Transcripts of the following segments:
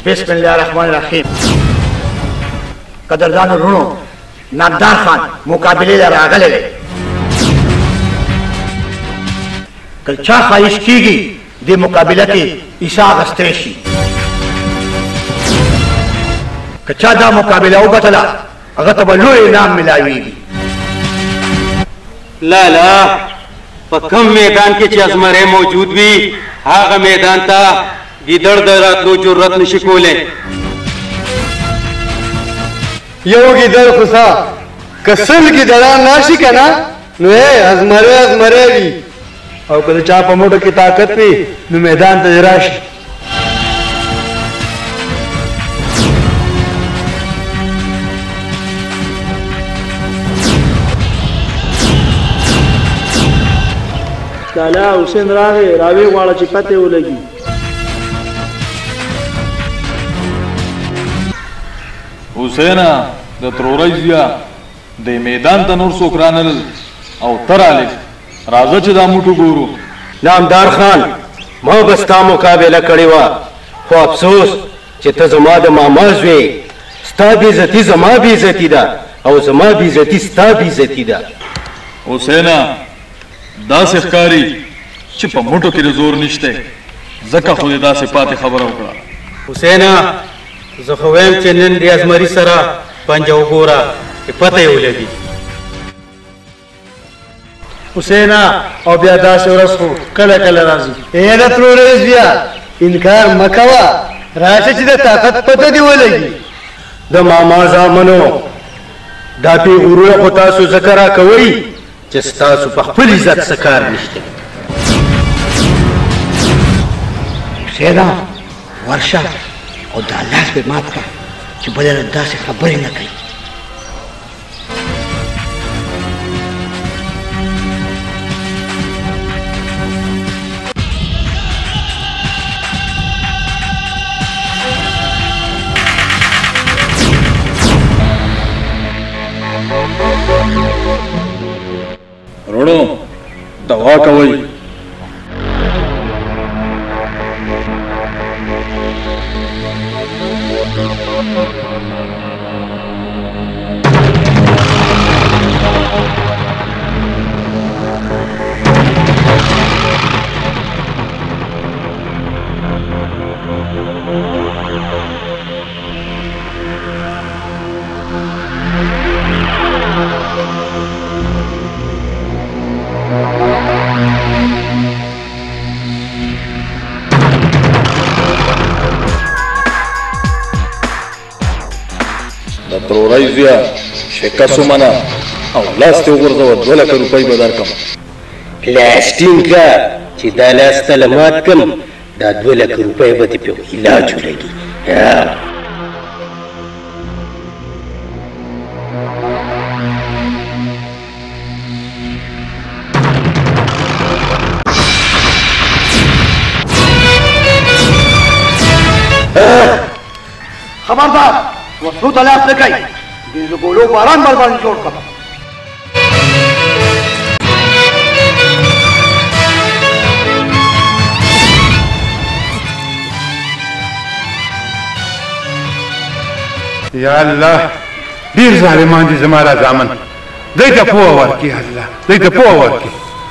بسم الله الرحمن الرحیم. قدردان ورونو، نامدار خان مقابلې ته راغلی دی. که چا خواهش کېږي دې مقابله کې حصه اخیستی شي. که چا دا مقابله وګټله هغه ته به لوی انعام میلاویږي. لا لا، په کوم میدان کې چې ازمری موجود وي هغه میدان ته ګیدړ د راتلو جرأت نشي کولی. یو ګیدړ خو سا که سل ګیدړان راشي که نه نو ازمری وي، او که د چا په موټو کې طاقت وي نو میدان ته راشي. لالا حسین راغی راوی غواړه چې پته ولګي. حسینا د ترورۍ زیا د میدان ته نور څوک رانلل او ته رالې راځه چې دا موټو ګورو. نامدار خان ما به ستا مقابله کړې وه، خو افسوس چې ته زما د ماما زوی، ستا بېعزتي زما بېعزتي ده او زما بېعزتي ستا بېعزتي ده. حسینا داسې ښکاري چې په موټو کې د زور نشته، ځکه خو دې داسې پاتې خبره وکړه. حسینا زه خو وایم چې نن دې ازمري سره پنجه وګوره چې پته یې ولګي. حسینا او بیا داسې ورځ خو کله کله راځي. ای د ترورۍ زویه انکار مه کوه، راشه چې د طاقت پته دې ولګي. د ماما زامنو دا پیغورونه خو تاسو ځکه راکوئ چې ستاسو په خپل عزت څه کار نشته. حسینا ورشه او دا لاس پې مات کړه چې بله نه داسې خبرې نه کوي. رونو دوا کوئ. ترورۍ زویه شکست ومنه او لاس دې وغورځوه، 2 لکه روپۍ به درکړم. لاس ټینګ کړه چې دا لاس ته له مات کړم، دا 2 لکه روپۍ به دې په علاج ولګي. خبردار وسلو ته لاس نه کوي، دې د ګولو باران باندې جوړ کړه. یا الله ډېر ظالمان دي زما را زامن، دوی ته پوهه ورکړي الله، دوی ته پوهه ورکړي.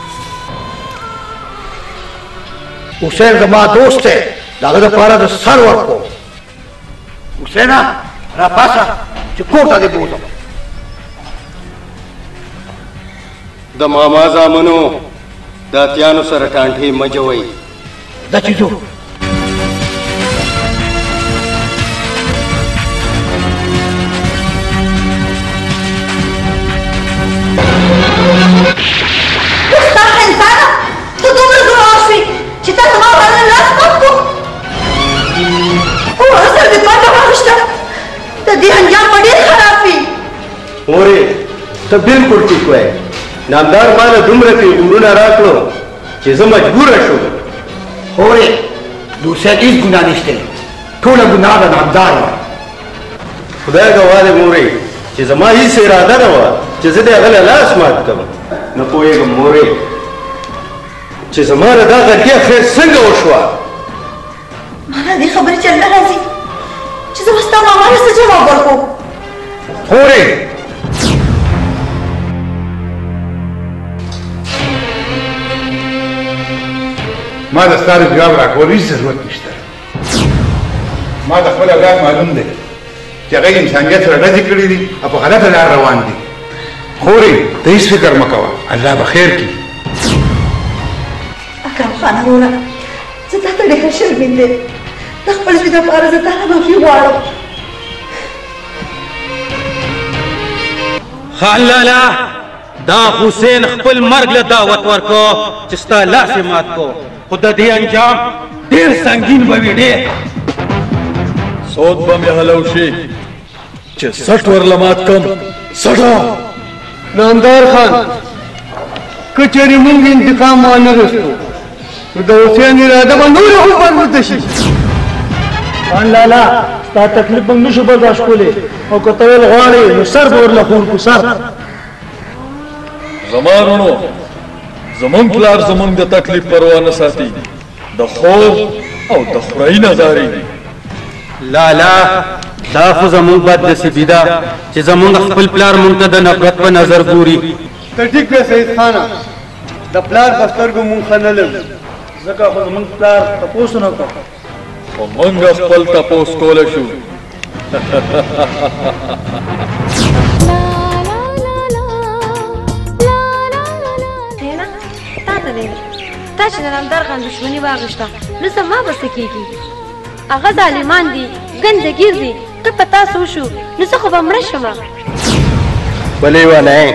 حسین زما دوست دی، د هغه دپاره د سر ورکړو. حسینا را پاسه چې کور ته دې بوځم. د ماما زامنو د اتیانو سره ټانټې مه جوئ. دا چې ځو مورې ته بالکل ټیک وایې. نامدار ما له دومره پیغورونه راکړو چې زه مجبوره شوم. خورې د حسین هېڅ ګناه نشته، ټوله ګناه د نامدار وه. خدای ګواه دی مورې چې زما هېڅ اراده نه وه چې زه د هغه له لاس مات کړم. نه پوهېږم مورې چې زما له دا غلطي خیر څنګه وشوه. مانا دې خبرې چې نه راځي. چې زه به ستا ماما له څه جواب ورکړو. خورې ما د ستا د جواب راکول هېڅ ضرورت نشته. ما د خپل اولاد معلوم دی چې هغه انسانیت سره ډزې کړي دي او په غلطه لار روان دي. خورې ته هېڅ فکر مه کوه، الله به خیر کړي. اکرم خانه وروره، زه تا ته ډېره شرمنده یم. د خپل زوی دپاره زه تا نه معافي غواړم. خان لالا دا حسین خپل مرګ له دعوت ورکو چې ستا لاس یې مات کو، خو د دې انجام ډېر سنګین به وي. ډېر سود به مې هلو شي چې 60 ورله مات کم. 60 نامدار خان که چېرې موږ انتقام وانه رسو نو د حسین اراده به نوره هم بربنده شي. خان لالا ستا تکلیف موږ نشو برداشت کولی، او که ته ویل غواړې نو سر به ورله خور کړو. سر زما رونو زمونږ پلار زمونږ د تکلیف پروا نه ساتي، د خوب او د خورۍ نظارې دي. لالا دا خو زمونږ بد نصیبي ده چې زمونږ خپل پلار مونږ ته د نفرت په نظر ګوري. ته ټیک وې سید خانه، د پلار په سترګو مونږ ښه نه لرو، ځکه خو زمونږ پلار تپوس نه وکړ، خو موږ خپل تپوس کولی شو. تا چې د نامدار خان دښمني واغېسته نو زما به څه کېږي؟ هغه ظالمان دي، ګنده ګیر دي، که په تاسو وشو نو زه خو به مړه شمه. بلې ونی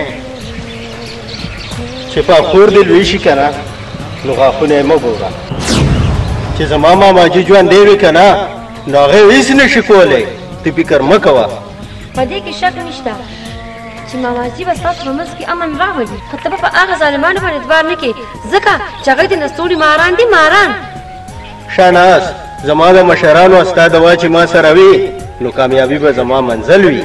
چې پاخور دې لوی شي که نه نو غاښونه یې مه ګوره. چې زما ماماجي ژوندی وي که نه نو هغې هېڅ نه شي کولی. ته فکر مه کوه. په دې کې شک نشته چې ماماجي به ستاسو په منځ کې امن راولي، خو ته به په هغه ظالمانو باندې اعتبار نه کوې، ځکه چې هغوی د نستوړي ماران دي. ماران شاناس زما د مشرانو ستا دوا چې ما سره وي نو کامیابي به زما منزل وي.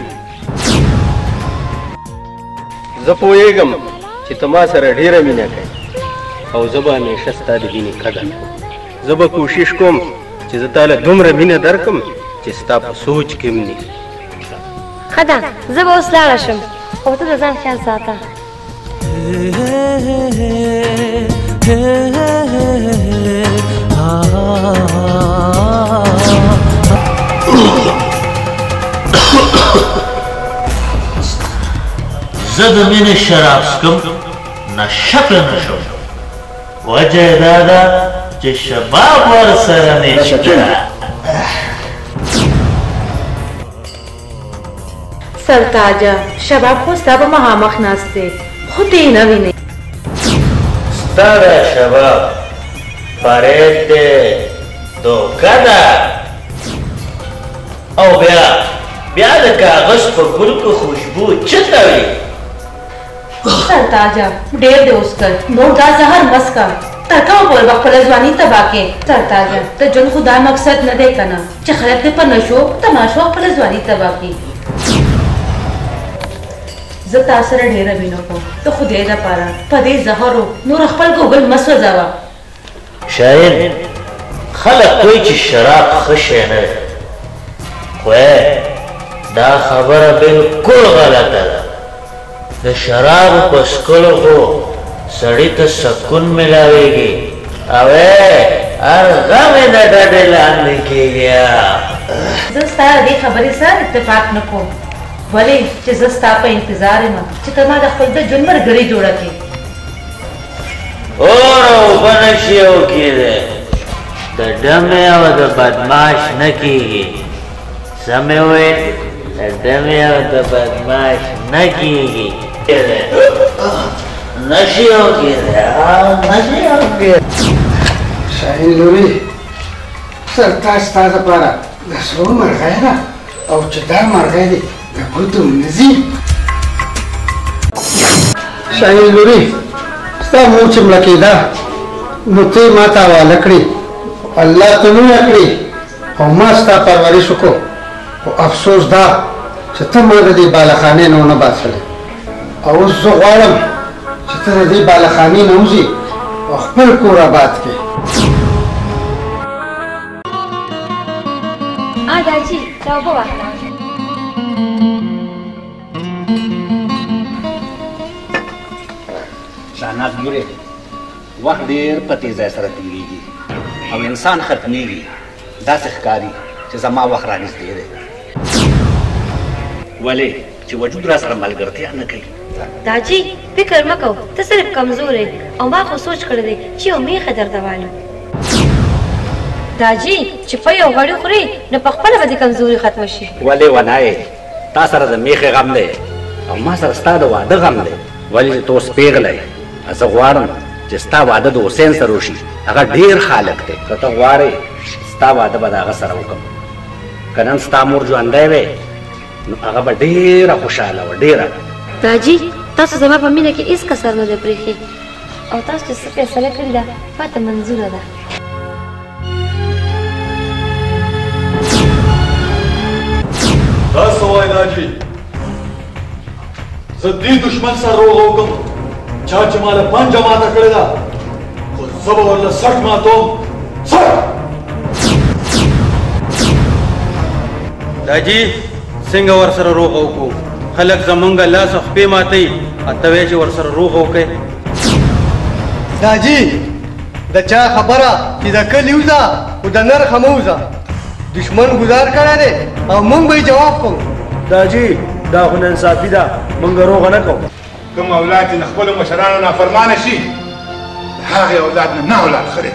زه پوهېږم چې ته ما سره ډېره مینه کوې او زه به همیشه ستا د مینې قدر کوم. زه به کوشش کوم چې زه تا له دومره مینه درکړم چې ستا په سوچ کې هم نه. ښه ده، زه به اوس لاړه شم، خو ته د ځان خیال ساته. زه د مینې شراب څکم نشه نه شم، وجه یې دا ده چې شباب ورسره نشته. سرتاجه شباب خو ستا به مخامخ ناست دی، خو ته یې نه وینې. ستا دا شباب فریب دی، دوکه ده، او بیا د کاغذ په ګل کې خوشبو چته وي. سرتاجه ډېر دې اوس کړ، نور دا زهر مس کړه، تر کومه پورې به خپله ځواني تباه کړې؟ سرتاجه د ژوند خو دا مقصد نه دی که نه چې خلک دې په نشو تماشو خپله ځواني تباه کړي. زه تا سره ډېره مینه کوم، د خدای دپاره په دې زهرو نور خپل ګوګل مه سوځوه. شاید خلک کوي چې شراب ښه شی نه دی، خو دا خبره بالکل غلطه ده. د شرابو په څښلو خو سړي ته سکون میلاویږي او هر غم یې د ډډې لاندې کېږي. زه ستا د دې خبرې سره اتفاق نه کوم، ولې چې زه ستا په انتظار یم چې ته ما د خپل د ژوند ملګرې جوړه کړې. اور اوبه نشي وکېدی، د ډمې او د بدماش نه کېږي. سمې وویل، د ډمې او د بدماش نه کېږي. نشي وکېدی، نشي وکېدی. شاهین لورې سرتاج ستا دپاره د سرو مرغۍ ده او چې دا مرغۍ دی د ګوتو نه ځي. شاهین لورې ستا مور چې مړه کېده نو ته یې ما ته حواله کړې، الله ته مینه کړې او ما ستا پرورش وکړو، خو افسوس دا چې ته ما د دې بالخانې نه ونه باسلې. او اوس زه غواړم چې ته د دې بالخانې نه وځې او خپل کور آباد کړې. داجي دا اوبه واخله. شاهناز ګورې وخت ډېر په تیزۍ سره تېرېږي او انسان ختمېږي. داسې ښکاري چې زما وخت رانږدې دی. ولې چې وجود را سره ملګرتیا نه کوي. داجي فکر مه کوه، ته صرف کمزور یې او ما خو سوچ کړی دی چې یو میخه درته والم. داجي چې په یو غړي خورې نو په خپله به دې کمزوري ختمه شي. ولې ونایې تا سره د میخې غم دی او ما سره ستا د واده غم دی. ولې چې ته اوس پېغلی زه غواړم چې ستا واده د حسین سره وشي. هغه ډېر خالق دی. که ته غواړې ستا واده به د هغه سره وکړم. که نن ستا مور ژوندی وی نو هغه به ډېره خوشحاله وه. ډېره داجي تاسو زما په مینه کې هېڅ کسر نه دی پرېښی او تاسو چې څه فیصله کړې ده پاته منظوره ده. دا څه وایي داجي؟ زه دې دښمن سره روغه وکړم چا چې ما له پنجه ماته کړې ده خو زه به ورله سټ ماتوم. سټ داجي څنګه ورسره روغه وکړو؟ خلک زمونږ لاس او خپې ماتوي اته وایي چې ورسره روغه وکړئ. داجي د چا خبره چې د کلي وځه خو د نرخه مه وځه. دشمن ګزار کړی دی او موږ به یې جواب کوو. داجي دا خو ناانصافي ده، موږ روغه نه کوو. کوم اولاد چې د خپلو مشرانو نافرمانه شي د هغې اولاد نه اولاد ښه دی.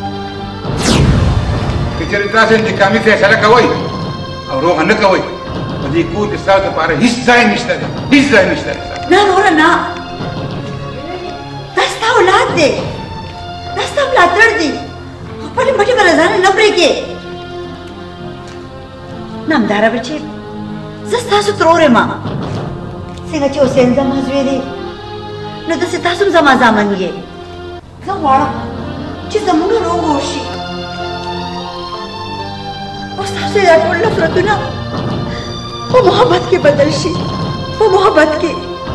که چېرې تاسو انتقامي فیصله کوئ او روغه نه کوئ په دې کور کې ستاسو لپاره هېڅ ځای نشته دی. هېڅ ځای نشته دی. نه وروره نه، دا ستا اولاد دی، دا ستا ملاتړ دی. خپلې مټې به له ځانه نه پرېږدې. نه همداره بچې زه ستاسو ترور یم. څنګه چې حسین زما زوی دی نو داسې تاسو هم زما زامن یې. زه غواړم چې زموږ روغه وشي او ستاسو دا ټول نفرتونه په محبت کې بدل شي. په محبت کې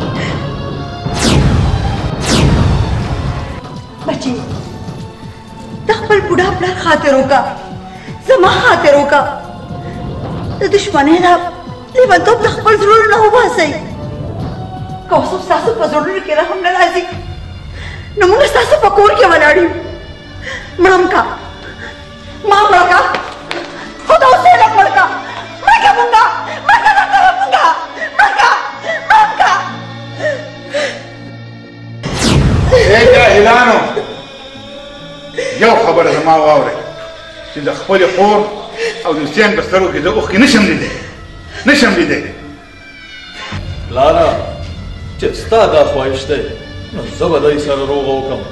بچې د خپل بوډا پلار خاطر وکړه، زما خاطر وکړه. د دشمنۍ دا لیونتوب د خپل زړونو نه وباسئ. که اوس هم ستاسو په زړونو کې رحم نه راځي نو موږ ستاسو په کور کې ولاړ یو. مړه م کا، ما مړه کا، خو د حسین هم مړه کا. مړه کا مونږه، مړه کا ډاکټره مونږه، مړه کا، مړه م کا. ای جاهلانو یو خبره زما واورئ چې د خپلې خور او د حسین په سترګو کې زه اوښکې نشم لیدی، نشم لیدی. پلاره چې ستا دا خواهش دی نو زه به دی سره روغه وکړم.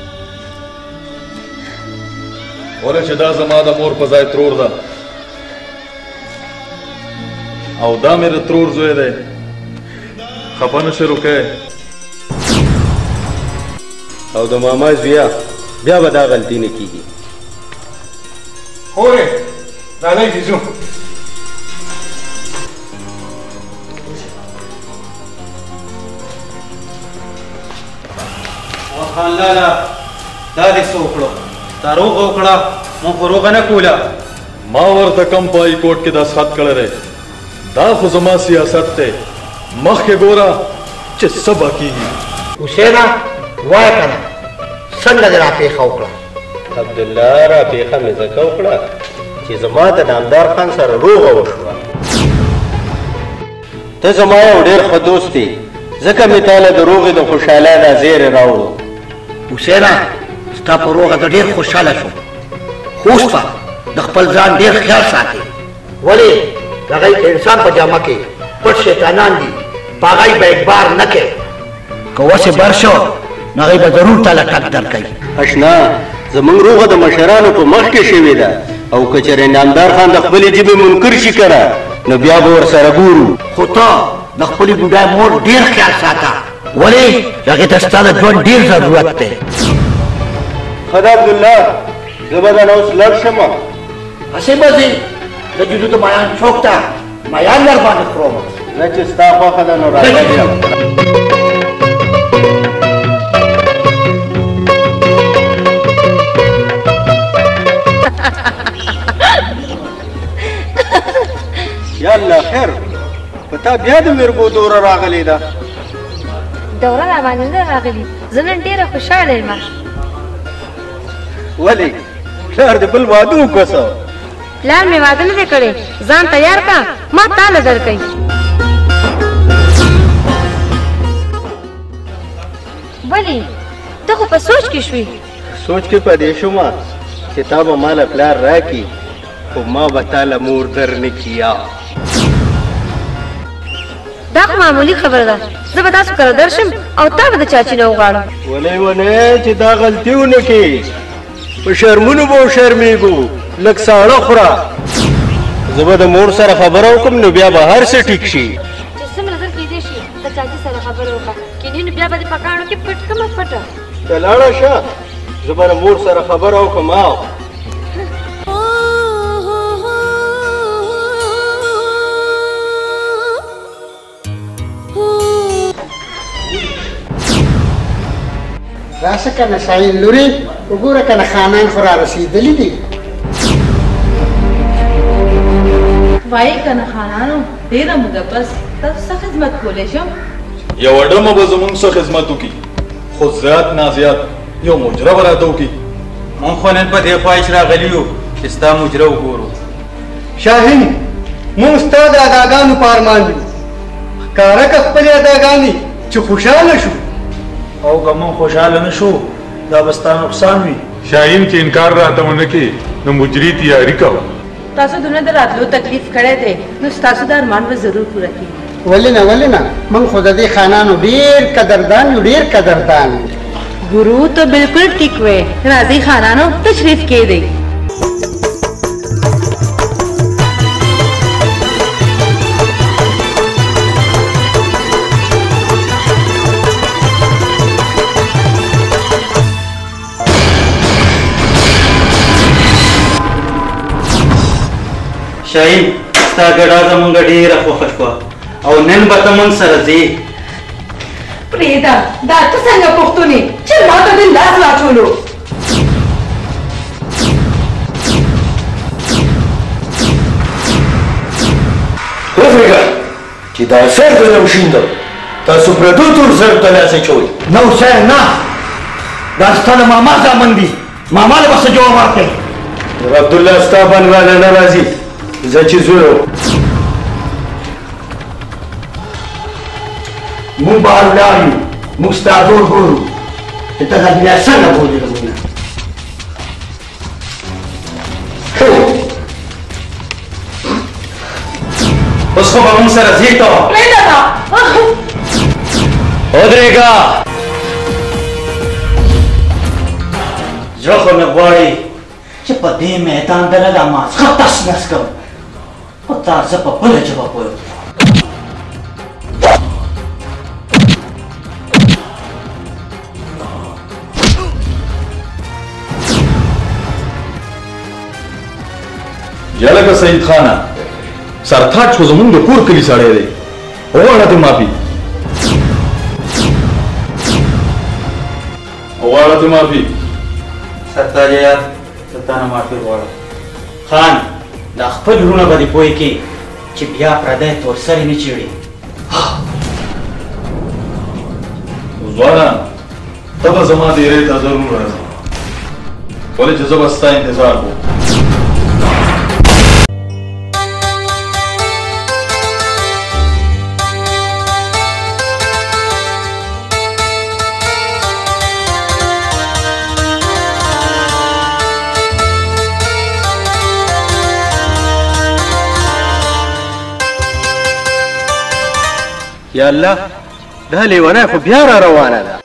ولې چې دا زما د مور په ځای ترور ده او دا مې د ترور زوی دی. خفه نشې روکی او د ماما زویا بیا به دا غلطي نه کېږي. خورې راځئ چې ځو. خان لالا دا دې څه وکړو؟ دا روغه وکړه، مونږ خو روغه نه کوله. ما ورته کم په هائی کورټ کې دستخط کړی دی. دا خو زما سیاست دی. مخکې ګوره چې څه به کېږي. حسینه وایه که نه څنګه دې راپېښه وکړه؟ عبدالله راپېښه مې ځکه وکړه چې زما د نامدار خان سره روغه وشوه. ته زما یو ډېر ښه دوست دی ځکه مې تاله د روغې د خوشحالۍ دا زیری راوړو. حسینه ستا په روغه زه ډېر خوشحاله شوم، خو اوس به د خپل ځان ډېر خیال ساتې. ولې د هغوی انسان په جامه کې پټ شیطانان دي، په هغوی به اعتبار نه کوې. که اوس یې بر شو نو هغوی به ضرور تاله ټک درکوي. اشنا زمونږ روغه د مشرانو په مخ کې شوې ده او که چېرې نامدار خان د خپلې ژبې منکر شي که نه نو بیا به ورسره ګورو. خو ته د خپلې بوډا مور ډېر خیال ساته، ولې هغې ته ستا د ژوند ډېر ضرورت دی. ښه ده عبدالله زه به درنه اوس لږ شم. هسې به ځې د جلو د مایان چوک ته مایان در باندې خورم. زه چې ستا خوښه ده نو راځه. تا بیا د میرګو دوره راغلې ده دوره را باندې نه راغلي زه نن ډېره خوشحاله یم ولې پلار دې بل واده وکړو پلار مې واده نه دی کړی ځان تیار کا ما تاله درکوي ولې ته خو په سوچ کې شوې سوچ کې پدې شوم چې تا به ماله پلار راکړي خو ما به تاله مور در نه کیا دا خو معمولي خبره ده زه به تاسو کره درشم او تا به د چاچي نه وغواړم ولې چې دا غلطي ونه کړي په شرمونو به وشرمېږو لږ ساړه خوره زه به د مور سره خبره وکړم نو بیا به هر څه ټیک شي چې څه نظر کېدی شي د چاچي سره خبرې وکړه کینې نو بیا به دې په کاڼو کې پټ کړمه پټه ته لاړه شه زه به د مور سره خبره وکړم راشه کنه شاهین لورې وګوره کنه خانان خو را رسېدلي دي وایي کنه خانانو ډېره موده پس تاسو څه خدمت کولی شم یوه ډمه به زموږ څه خدمت وکړي خو زیات نازیات یو مجره به راته وکړي مونږ خو نن په دې خواهش راغلي یو چې ستا مجره وګورو شاهین مونږ ستا د اداګانو په ارمان یو ښکاره که خپلې اداګانې چې خوشحاله شو او که مونږ خوشحاله نه شو دا به ستا نقصان وي شاهین چې انکار راته ونه کړي نو مجري تیاري کوه تاسو دونه د راتلو تکلیف کړی دی نو ستاسو د ارمان به ضرور پوره کړي ولې نه موږ خو د دې خانانو ډېر قدردان یو ډېر قدردان ګورو ته بالکل ټیک وې راځئ خانانو تشریف کېږدئ شاهین ستا ګډا زمونږ ډېره خوښه شوه او نن به ته مونږ سره ځې پرېږده دا ته څنګه پښتون یې چې ما ته دې لاس واچولو وفکر چې دا سر ته نه وشیندم تاسو پردو تور سر ته لاس اچوئ نه حسین نه دا ستا د ماما زامن دي ماما له به څه جواب ورکوي عبدالله ستا باندې رانه نه راځي زه چې زوی مونږ بهر ولاړ یو مونږ ستا ټول ګورو چې ته دا دنیا څنګه بولې زمونږ اوس خو به مونږ سره ځې ته پرېږده ودرېږه زړه خو مې غواړي چې په دې میدان دننه دا مازغه تس نس کړم خو تا زه په بله ژبه پوهېږم یا لکه سید خانه سرتاج خو زمونږ د کور کلي سړی دی وغواړه دې معافي وغواړه دې معافي سرتاج یار زه تا نه معافي غواړم خان دا خپل وروڼه به دې پوه کړي چې بیا پردی تورسرې نه چیړي ځوانه ته به زما ډېرې ته ضرور راځې ولې چې زه به ستا انتظار کوم یا الله دا لیونی خو بیا را روانه ده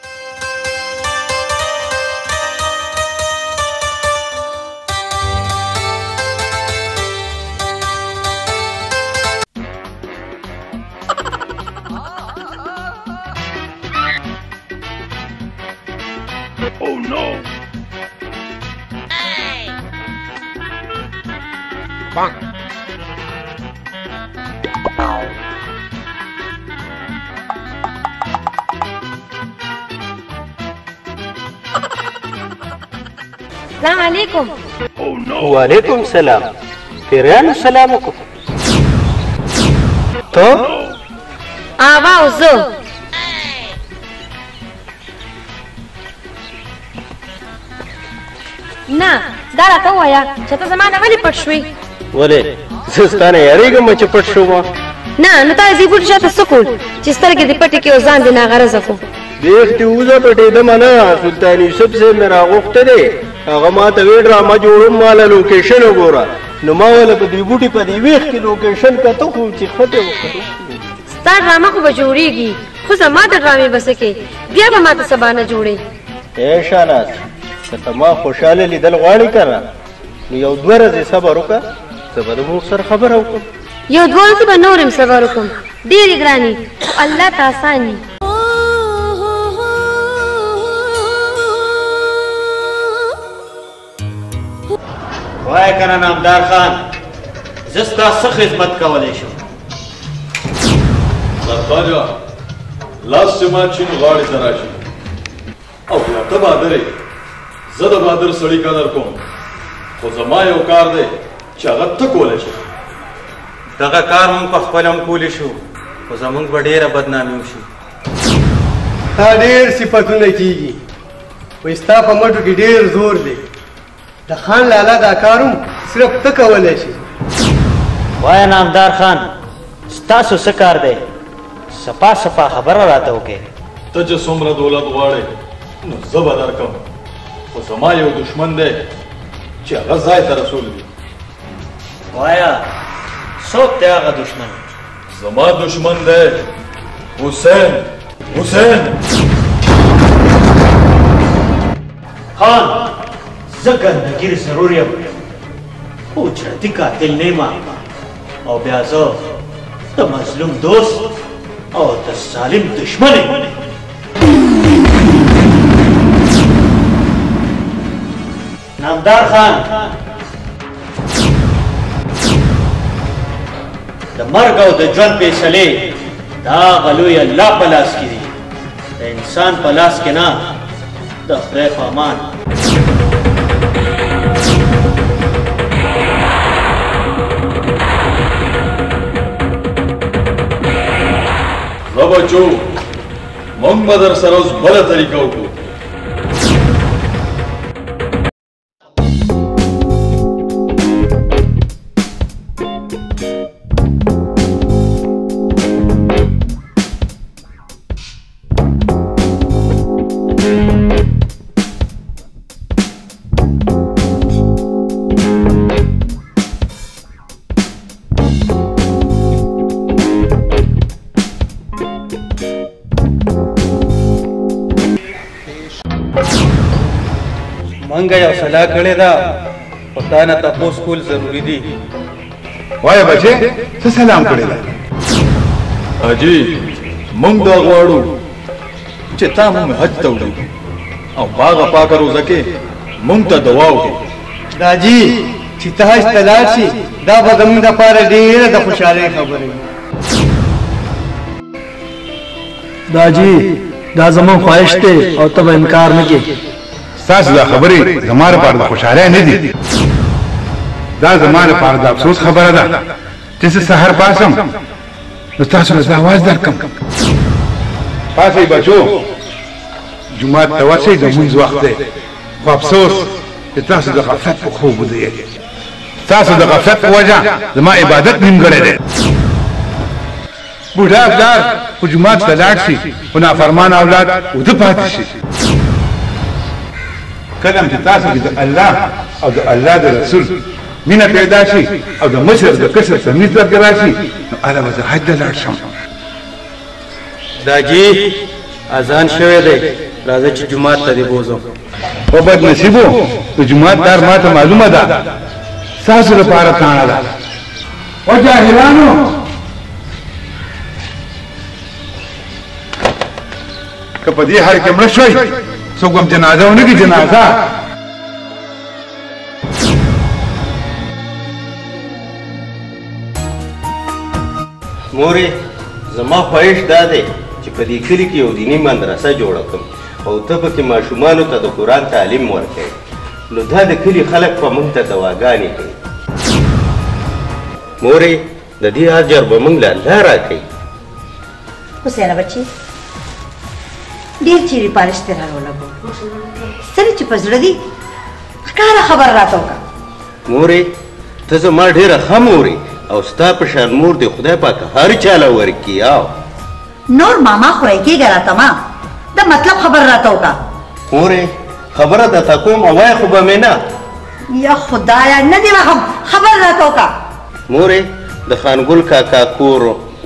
Oh no! Bonk! السلام علیکم وعلیکم سلام پیریانو سلام وکړو ته آوا او زه نه دا راته ووایه چې ته زما نه ولې پټ شوې ولې زه ستا نه یارېږم چې پټ شوم نه نو تا زی بوټي شاته څه کول چې سترګې دې پټې کړې او ځان دې ناغرضه کړو دیختې وزه پټېدم نه سلطان یوسف صاحب مې راغوښته دی هغه ما ته وی ډرامه جوړوم ماله لوکیشن وګوره نو ما وله په دې بوټي په دې ویښ کې لوکیشن کته خو چې ښه ستا ډرامه خو به جوړېږي خو زما د ډرامې بسه کې بیا به ما ته سبا نه جوړې ای شاناز که ته ما خوشحاله لیدل غواړې که نه نو یو دوه ورځې صبر وکړه زه به د مور سره خبره وکړم یو دوه ورځې به نور هم صبر وکړم ډېرې ګرانې خو الله ته اسان وي وای کنه نامدار خان زه ستا څه خدمت کولی شم سرخاجه لاس چې مات شي نو غاړې ته راشي او بیا ته بهادر یې زه د بهادر سړي قدر کوم خو زما یو کار دی چې هغه ته کولی شي دغه کار مونږ په خپله هم کولی شو خو زمونږ به ډېره بدنامي وشي تا ډېر صفتونه کېږي وایي ستا په مټو کې ډېر زور دی د خان لالا دا کار هم صرف ته کولی شي وایه نامدار خان ستاسو څه کار دی صفا صفا خبره راته وکړې ته چې څومره دولت غواړې نو زه به درکړم خو زما یو دشمن دی چې هغه ځای ته رسول دی وایه څوک دی هغه دشمن زما دشمن دی حسین خان زه ګندګیر ضرور یم خو چرتي قاتل نه یم او بیا زه د مظلوم دوست او د ظالم دشمن یم نامدار خان د مرګ او د ژوند فیصلې د هغه لوی الله په لاس کې دي د انسان په لاس کې نه د خدای په امان زه بچو موږ به در سره اوس بله طریقه وکړو منګه یو صلاح کړې ده خو تا نه تپوس کول ضروري دي وایه بچې څه سلام کړی ده حاجي موږ دا غواړو چې تا موږ حج ته وړو او باغه پاکه روزه کې موږ ته دعا وکړي داجي چې ته حج ته لاړ شي دا به زموږ دپاره ډېره د خوشحالۍ خبره وي داجي دا زمون خواهش دی او ته به انکار نه کې ستاسو دا خبرې زما لپاره د خوشحالۍ نه دي دا زما لپاره د افسوس خبره ده چې زه سحر پاسم نو تاسو له زه اواز درکړم پاسئ بچو جومات ته ورشئ د لمونځ وخت دی خو افسوس چې تاسو د غفلت په خوب ودرېږئ ستاسو د غفلت په وجه زما عبادت نیمګړی دی بوډا پلار خو جومات ته لاړ شي خو نافرمان اولاد وده پاتې شي کله چې تاسو کې د الله او د الله د رسول مینه پیدا شي او د مشر د کشر تمیز درکې راشي نو هله به زه حج ته لاړ شم داجي اذان شوی دی راځه چې جومات ته دې بوځم په بد نصیبو د جومات دار ما ته معلومه ده ستاسو لپاره تاڼه ده و جاهلانو که په دې حال کې مړه شوئ څوک هم جنازه ونه کړي جنازه مورې زما خواهش دا دی چې په دې کلي کې یو دیني مدرسه جوړه کړم او ته پکې ماشومانو ته د قرآن تعلیم ورکوې نو دا د کلي خلک به موږ ته دواګانې کوي مورې د دې اجر به موږ له الله راکوي حسینه بچی ډېر چیرې پالش دې را ولګو سړي چې په زړه دي ښکاره خبر راته وکړه مورې ته زما ډېره ښه مورې او ستا په شان مور دې خدای پاک هر چاله ورکړي نور ماما خورئ کېږه راته ما د مطلب خبر راته وکړه مورې خبره درته کوم وایه خو به مې نه یا خدایه نه دې وهم خبر راته وکړه مورې د خانګل کاکا کور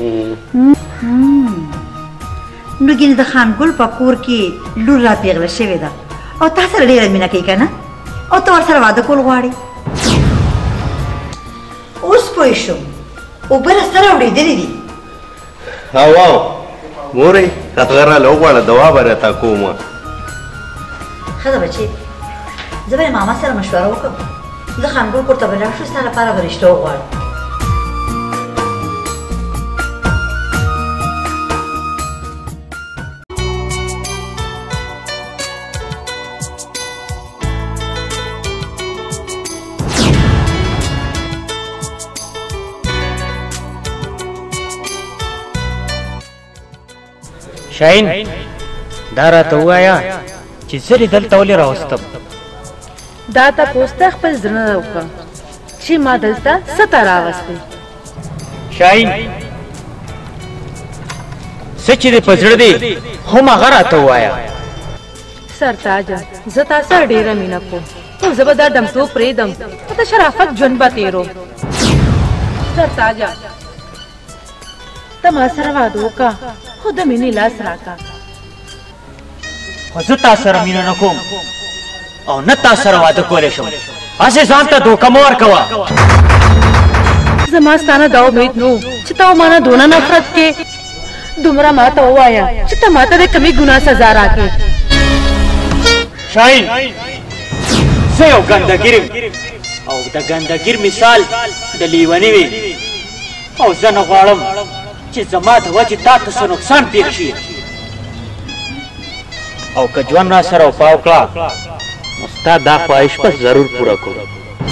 نو ګینې د خانګل په کور کې لور را پیغله شوې ده او تا سره ډېره مینه کوي که نه او ته ورسره واده کول غواړې اوس پوه شوم اوبه را سره اورېدلې دي او مورې هغه راله وغواړه دوا به راته کومه ښه ده بچې زه به ماما سره مشوره وکړم زه خانګل کور ته به لاړ شو ستا لپاره به رشته وغواړم شاهین دا راته ووایه چې زه دې دلته ولې راوستم دا تپوس ته خپل زړه نه وکړه چې ما دلته څه ته راوستی شاهین څه چې دې په زړه دی هم هغه راته ووایه سرتاجه زه تا سره ډېره مینه کوم خو زه به دا ډمتوب پرېږدم په د شرافت ژوند به تېرو سرتاجه ته ما سره واده وکړه خو د مینې لاس راکړه خو زه تا سره مینه نه کوم او نه تا سره واده کولی شم هسې ځان ته دوکه مه ورکوه زما ستا نه دا امید نه و چې ته مانه دونه نفرت کې دومره ما ته ووایه چې ته ما ته د کمې ګناه سزا راکړې شاهین زه یو ګندګیر یم او د ګندګیر مثال د لیوني وي او زه نه غواړم چې زما د وجې تا ته څه نقصان پېښ شي او که ژوند را سره وفا وکړه نو ستا دا خواهش به ضرور پوره کړو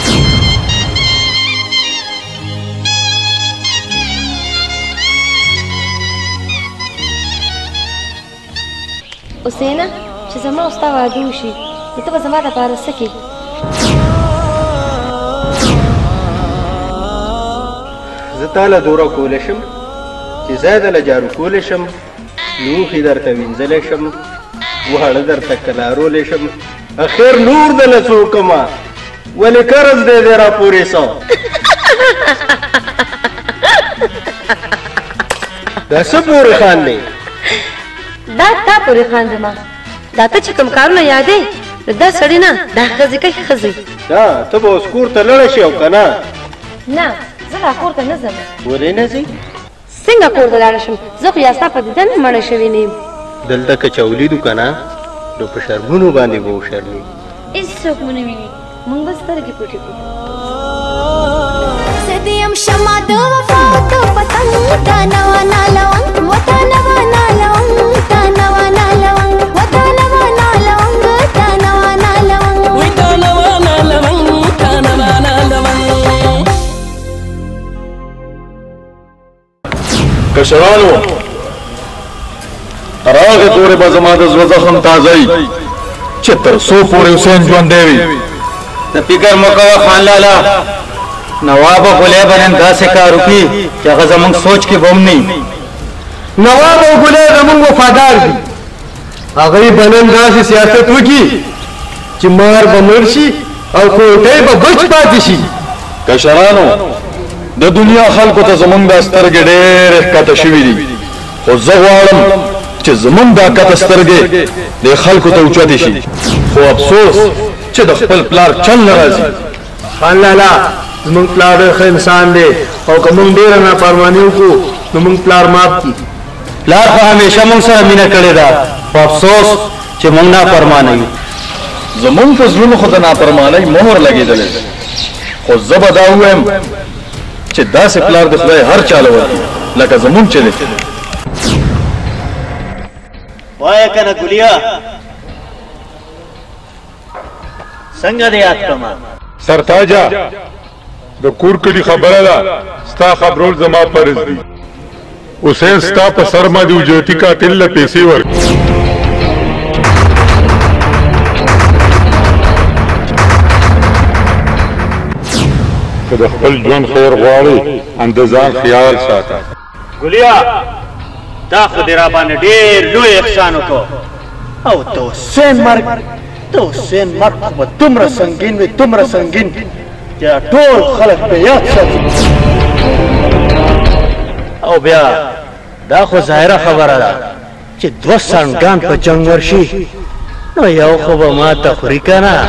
حسینه چې زما او ستا واده وشي نو ته به زما دپاره څه کوې زه تاله دوره کولی شم چې زه دله جارو کولی شم لوښي درته وینځلی شم واړه درته کلارولی شم اخر نور دله څه وکړمه ولې قرض دی دی راپورې څه دا څه پورې خاندې دا تا پورې خاندمه دا ته چې کوم کارونه یادې نو دا سړي نه دا ښځې کوي ښځې دا ته به اوس کور ته لاړه شې او که نه نه زه لا کور ته نه ځم ولې نه ځې څنګه کور ته لاړه شم زه خو یا ستا په دیدن مړه شوې نه یم دلته که چا ولیدو که نه نو په شرمونو باندې به وشرمي هېڅوک مو نه ویني موږ به سترګې پټې کړو زه دې یم شمع د وفا ته پتنګ دا نوا نالونګ وتا نوا نالونګ دا نوا نالونګ وتا نوا نالونګ دا نوا نالونګ وتا نوا نالونګ دا نوا نالونګ کشرانو راغې پورې به زما د زړه زخم تازه وي چې تر څو پورې حسین ژوندی وي ته فکر مه کوه خان لالا نواب غلی به نن داسې کار وکړي چې هغه زموږ سوچ کې به هم نه نواب او ګلی زموږ وفادار دي هغوی به نن داسې سیاست وکړي چې مار به مړ شي او کوټۍ به بچ پاتې شي کشرانو د دنیا خلکو ته زمونږ دا سترګې ډېرې ښکته شوي دي خو زه غواړم چې زمونږ دا کته سترګې د خلکو ته اوچتې شي خو افسوس چې د خپل پلار چل نه راځي خان لالا زمونږ پلار ډېر ښه انسان دی او که موږ ډېره نافرماني وکړو نو موږ پلار مات کړي پلار خو همیشه موږ سره مینه کړې ده خو افسوس چې موږ نافرمانه یو زمونږ په زړونو خو د نافرمانۍ مهر لګېدلی خو زه به دا ووایم چې داسې پلار د خدای هر چاله ورکړي لکه زمونږ چې دی وایه که نه ګلیا څنګه دې یاد کړمه سرتاجه د کور کلي خبره ده ستا خبرول زما فرض دي حسین ستا په سر باندې اجرتي قاتل له پیسې ورکړي. که د خپل ژوند خیر غواړې هم د ځان خیال ساته. ګلیا دا خو دې را باندې ډېر لوی احسان وکړو او د حسین مرګ خو به دومره سنګین وي دومره سنګین چې ټول خلک به یاد ساتي. او بیا دا خو ظاهره خبره ده چې دوه سنګان په جنګ ورشي نو یو خو به ماته خوري که نه.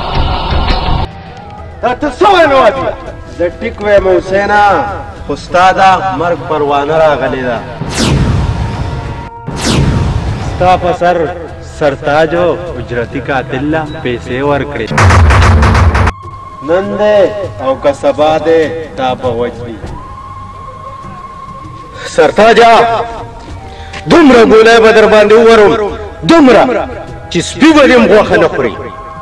دا ته څه وایې نو وادي زه ټیک وایم حسینه خو ستا دا مرګ پروانه راغلې ده. ستا په سر سرتاجو اجرتي قاتل له پیسې ورکړې. نن دی او که سبا دی تا به وجدي. سرتاجه دومره ګولی به در باندې وورم دومره چې سپي به دې غوښه نه خوري.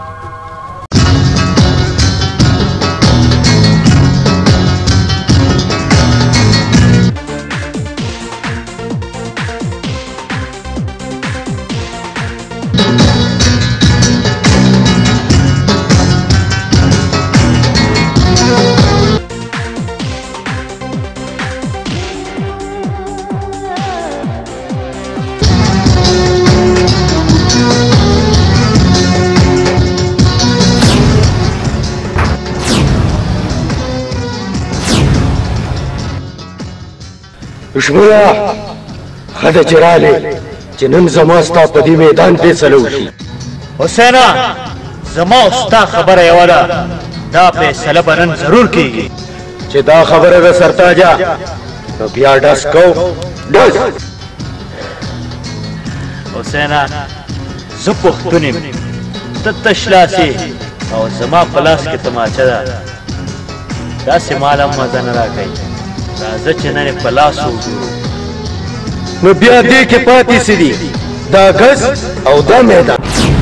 دشمنه ښه ده چې رالې چې نن زما ستا په دې میدان فیصله وشي. حسینه زما او ستا خبره یوه ده دا فیصله به نن ضرور کېږي. چې دا خبره ده سرتاجه نو بیا ډس کو ډس. حسینه زه پښتون یم ته تش لاسې او زما په لاس کې تماچه ده داسې مال هم مزه نه راکوي. راځه چې نن یې په لاس وګورو. نو بیا دې کې پاتې څه دي دا ګز او دا میدان.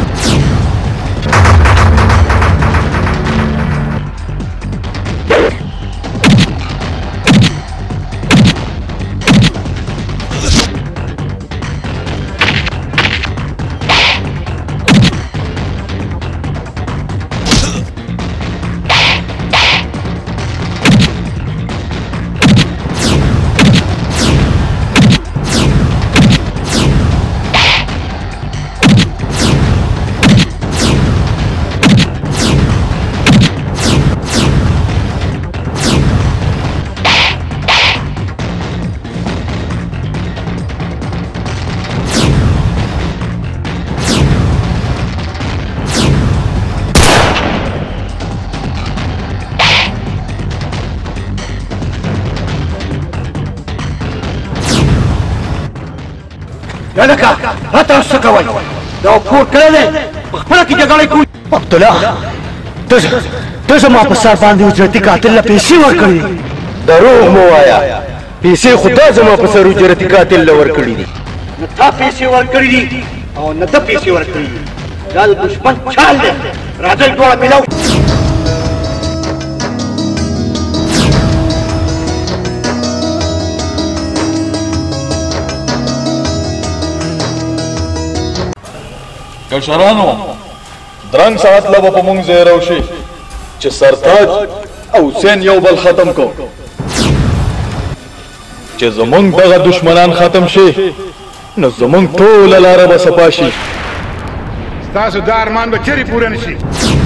یادکه را تاسو څه کوئ دا کور کړی دی په خپله کې جګړې کوي. عبدالله ته زما په سر باندې اجرتي قاتل له پیسې ورکړې دي. دروغ مه وایه پیسې خو دا زما په سر اجرتي قاتل له ورکړي دي. نه تا پیسې ورکړي دي او نه ده پیسې ورکړي دي. دا د دښمن چال دی. راځئ دواړه میلاو. کشرانو درنګ ساعت له به په مونږ ځای راوشي چې سرتاج او حسین یو بل ختم کو چې زمونږ دغه دشمنان ختم شي نو زمونږ ټوله لاره به صفا شي. ستاسو دا ارمان به چیرې پوره نه شي.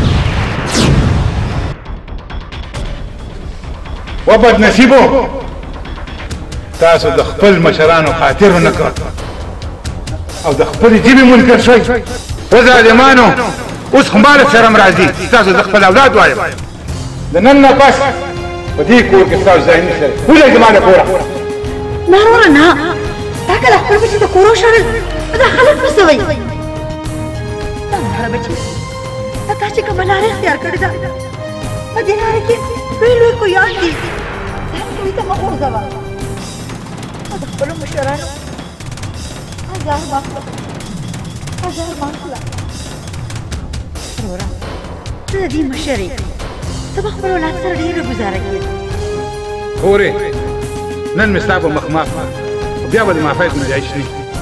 و بد نصیبو تاسو د خپل مشرانو خاطر ونه کړ او د خپلې ژبې منکر شوئ. و ظالمانو اوس خو ماله شرم راځي ستاسو د خپل اولاد وایم د نن نه پس په دې کور کې ستاسو ځای نشته. وځئ زما د کوره. نه وروره نه دا که د خپل بچي د کور وشړل دا خلک څه وایي. دا وروره بچي دا تا چې کومه لاره اختیار کړې ده په دې لاره کې لوی لوی کویان دي. ځان کوي ته مه غورځوه او د خپلو مشرانو ازار مه کړه ازار مه کړه. وروره ته د دې مشر یې ته به خپل اولاد سره ډېره ګزاره کړې. خورې نن مې ستا په مخ معاف بیا به د مافیت مجایش نه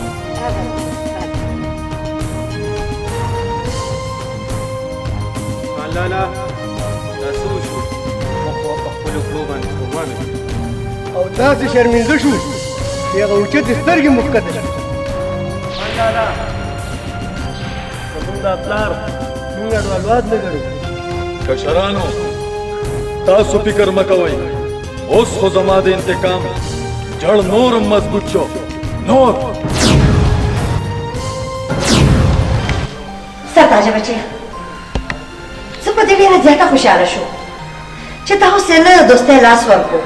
لالا دا څه وشو موږ خو په خپلو خولو باندې ستومانه او داسې شرمنده شو چې هغه اوچتې سترګې مو ښکته شوې لالا زمونږ دا پلار مونږ اډوالواد نه ګڼو کشرانو تاسو فکر مه کوئ اوس خو زما د انتقام جړ نورم مضبوط شو نور سرتاجه بچی زه په دې ډېره زیاته خوشحاله شوم چې تا حسین له دوستۍ لاس ورکړو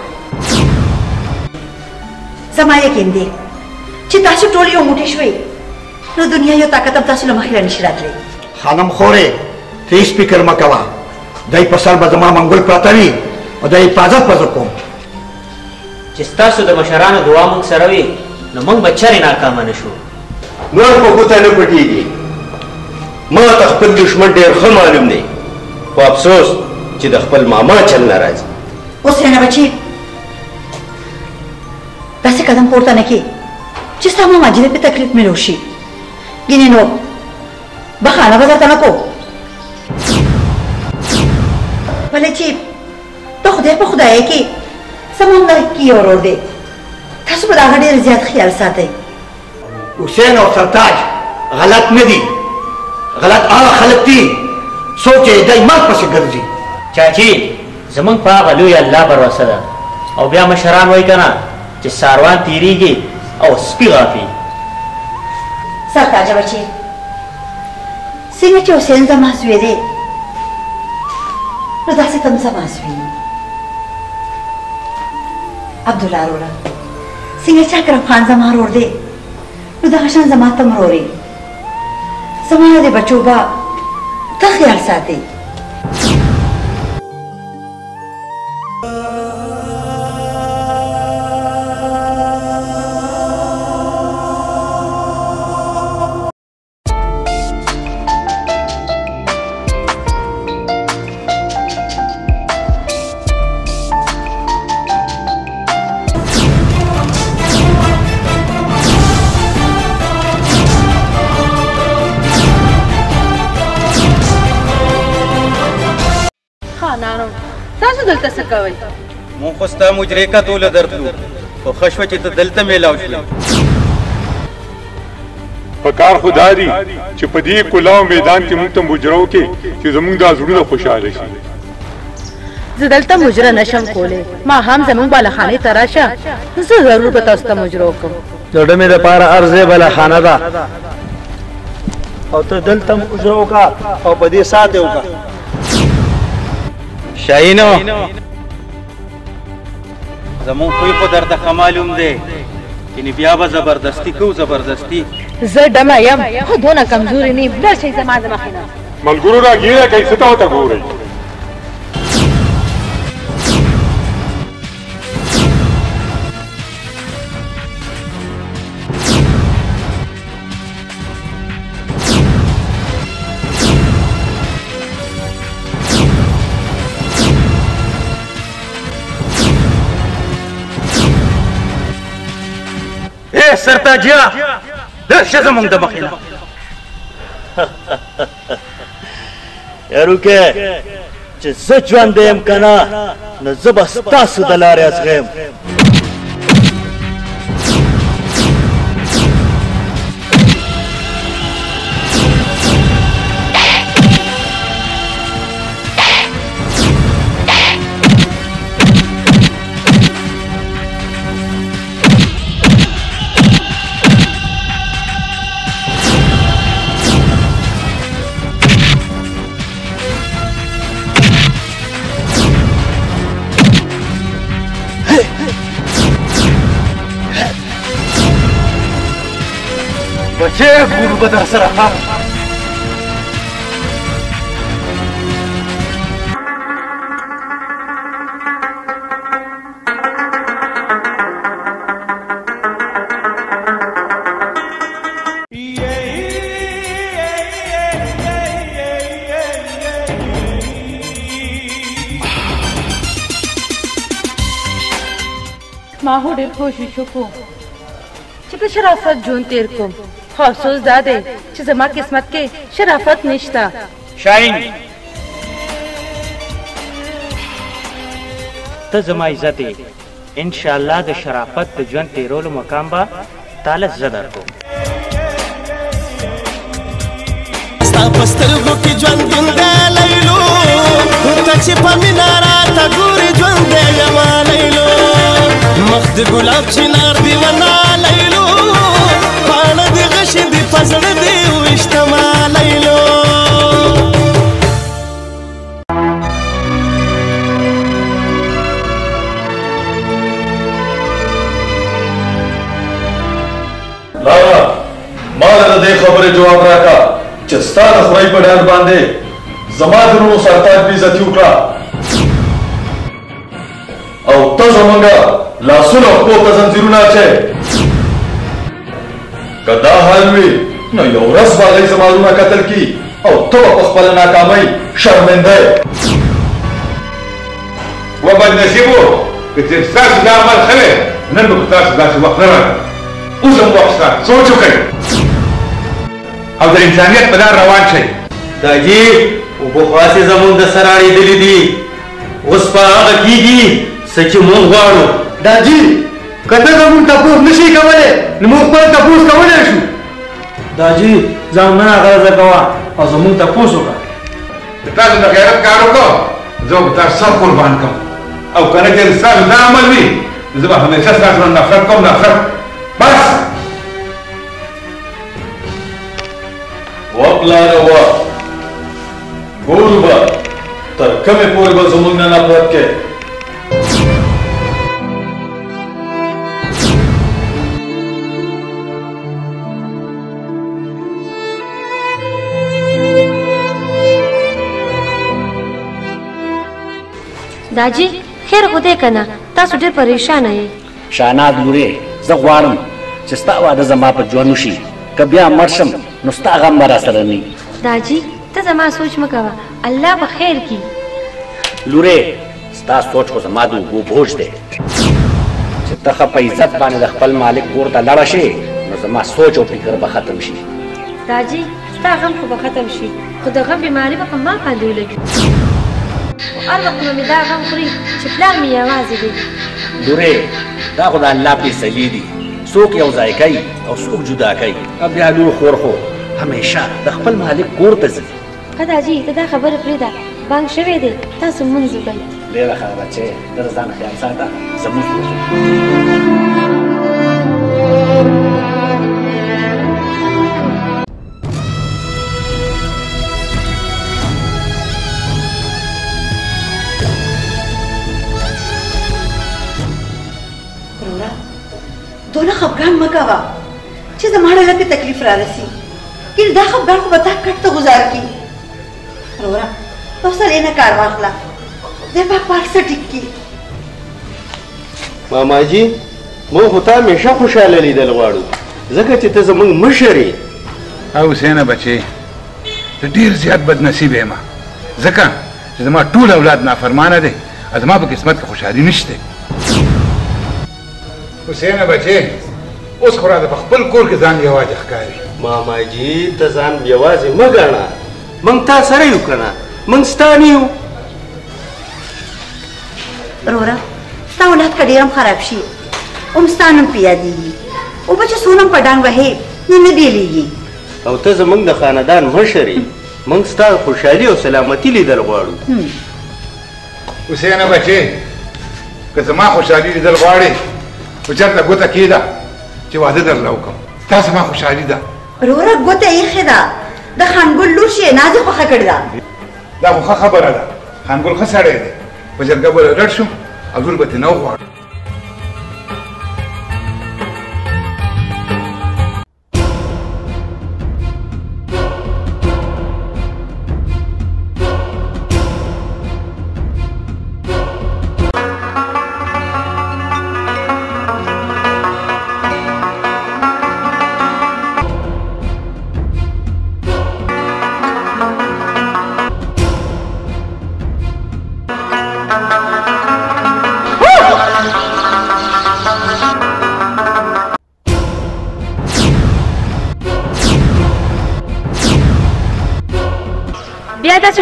زما یقین دی چې تاسو ټول یو موټی شوئ نو دنیا یو طاقت هم تاسو له مخې رانشي راتلی خانم خورې ته هېڅ فکر مه کوه دی په سر به زما منګل پراته وي او د حفاظت به زه کوم چې ستاسو د مشرانو دعا موږ سره وي نو موږ به چرې ناکامه نه شو نور په ګوته نه پټېږي ما ته خپل دښمن ډېر ښه معلوم دی خو افسوس چې د خپل ماما چل نه راځي اوس رانه بچي داسې قدم پورته نه کړې چې ستا ماما جي په تکلیف مې وشي ګینې نو بخانه به درته نه کو بلې چې ته خدای په خدایۍ کې زموږ د کې ورور دی تاسو به د هغه ډېر زیات خیال ساتئ حسین او سرتاج غلط نه دي غلط هغه خلک دي څوک چې دی مرګ پسې ګرځي چاچی زمونږ په هغه لوی الله بروسه ده او بیا مشران وایي که نه چې ساروان تیریږي او سپي غافي سرتاجه بچې څنګه چې حسین زما زوی دی نو داسې ته هم زما زوی عبدالله وروره څنګه چې اکرم خان زما ورور دی نو دغه شان زما ته هم ورور یې زما د بچو به ته خیال ساتئ تاسو دلته څه کوئ مونږ خو ستا مجرې کتوله درتلو خو ښه شوه چې ته دلته میلاو شوې په کار خو دا دي چې په دې کلاو میدان کې موږ ته مجره وکړي چې زموږ دا زړونه خوشحاله شي زه دلته مجره نشم کولی ما هم زموږ بالاخانې ته راشه زه ضرور به تاسو ته مجره وکړم د ډمې دپاره ارزې بالاخانه ده او ته دلته مجره وکړه او په دې ساعت یې وکړه شاهینو زمون خوی خو درته ښه معلوم دی یعنې بیا به زبردستي کوو زبردستي زه ډمه یم خو دونه کمزوري نه یم ډېر شئ زما د مخې نه ملګرو راګیره کوي څه ته ورته ګورئ سرتاجیا درشه زمونږ د مخې نه یاروکې چې زه ژوندی یم که نه نو زه به ستاسو د لارې ازغیم بچې ګورو به در سره ښه ما هو ډېر کوشش وکړو چې په شرافت ژوند تیر کوم خو افسوس دا دی چې زما قسمت کې شرافت نشته شاهین ته زما عزت یې ان شاء الله د شرافت د ژوند تیرولو مقام به تعالی زه درکوم ستا په سترګو کې ژوندون دی لیلو ته چې په مینه راته ګورې ژوند دی یما لیلو مخ د ګلاب چنار دی ونه لیلو پاڼه د غشې دی په زړه دی ویشتما لیلو لارا ما له دې خبرې جواب راکا چې ستا د خدای په ډال باندې زما د رونو سرتاج بې عزتي وکړه او ته زمونږ لاسونه او پښو ته زنځیرونه اچې که دا حال وي نو یو ورځ به هغوی زما رونه قتل کي او ته به په خپله ناکامۍ شرمنده یې و بدنصیبو که چې ستاسو دا عمل ښه دی نن به په تاسو داسې وخت نه راغلی اوس هم وخت شته سوچ وکړئ او د انسانیت په لار روان شئ داجي اوبه خاصې زموږ د سر اړېدلي دي اوس په هغه کېږي څه چې موږ غواړو داجي که ته زموږ تپوس نه شي کولی نو موږ خپل تپوس کولی شو داجي ځانونه غرضه کوه او زموږ تپوس وکړه که تاسو د غیرت کار وکړو زه به تاسو سر قربان کړم او که نه چې ستاسو دا عمل وي زه به همیشه ستاسو نه نفرت کوم نفرت بس وپلاره وا ګورو به تر کومې پورې به زموږ نه نفرت کوې داجی خیر خو دی که نه تاسو ډېر پریشانه یې شاهناز لورې زه غواړم چې ستا واده زما په ژوند وشي که بیا مړ شم نو ستا غم به راسره نه وي داجی ته زما سوچ مه کوه الله به خیر کړي لورې ستا سوچ خو زما د اوبو بوج دی چې ته ښه په عزت باندې د خپل مالک کور ته لاړه شې نو زما سوچ او فکر به ختم شي داجی ستا غم خو به ختم شي خو د غم بیماري به په ما باندې ولګي هر وخت به مې دا غم خوري چې پلار مې یوازې دی لورې دا خو د الله فیصلې دي څوک یو ځای کوي او څوک جدا کوي بیا لور خور خو همیشه د خپل مالک کور ته ځي ښه داجي ته دا خبره پرېږده بانک شوی دی تاسو لمونځ وکړئ ډېره ښه بچې ته د ځان خیال ساته زموږ دونه خفګان مه کوه چې زما ډله کې تکلیف را رسي ګینې دا خفګان خو به تا کټ ته ګزار کړي وروره حوصلې نه کار واخله خدای پاک پاک څه ټیک کړي ماماجي موږ خو تا همیشه خوشحاله لیدل غواړو ځکه چې ته زموږ مشر یې او حسینه بچې ته ډېر زیات بدنصیب یم ځکه چې زما ټول اولاد نافرمانه دی او زما په قسمت کې خوشحالي نشته حسینه بچې اوس خو راته په خپل کور کې ځان یوازې ښکاري ماماجي ته ځان یوازې مه ګڼه موږ تا سره یو که نه موږ ستا نه یو وروره ستا اولاد که ډېر هم خراب شي هم ستا نوم پرې یادېږي اوبه چې څونه هم په ډانګ وهې نه بیلېږي او ته زموږ د خاندان مشر یې موږ ستا خوشحالي او سلامتي لیدل غواړو حسینه بچې که زما خوشحالي لیدل غواړې خو چېرته ګوته کېده چې واده درله وکړم ستا زما خوشحالي ده وروره ګوته ایښې ده د خانګل لور شهنازې خوښه کړې ده دا خو ښه خبره ده خانګل ښه سړی دی په جرګه به رډ شو او لور به ترې نه وغواړو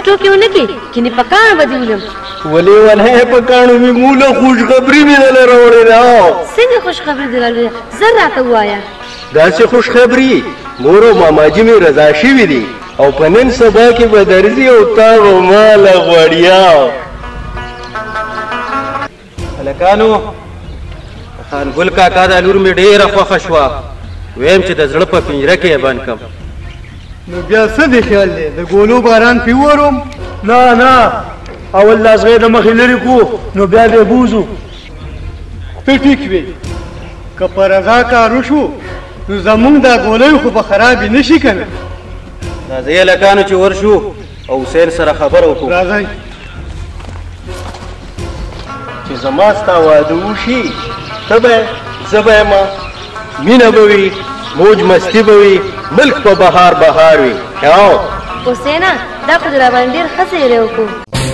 ټوکې ونه کړې کینې په کاڼو به دې ولم ولې ولې په کاڼو مې موله خوشخبري مې دله راوړې ده څنګه خوشخبري دې راوړې زر راته ووایه داسې خوشخبري مور او ماماجي مې رضا شوي دي او په نن سبا کې به درځي او تا به ماله غوړیا هلکانو خانګل کاکا د لور مې ډېره خوښه شوه ویم چې د زړه په پنجره کې یې بند کړم نو بیا څه دی خیال دی د ګولو باران پې وورم نه اول لاس غیر د مخې لرې کړو نو بیا به بوځو ته ټیک وې که په رضا کار وشو نو زمونږ دا ګولۍ خو به خرابې نه شي که نه راځئ هلکانو چې ورشو او حسین سره خبره وکړو راځئ چې زما ستا واده وشي ته به یې زه به یم مینه به وي موج مستي به وي ملک په بهار بهار وي حسینه دا خو دې راباندې ډېر ښه څېرې وکړو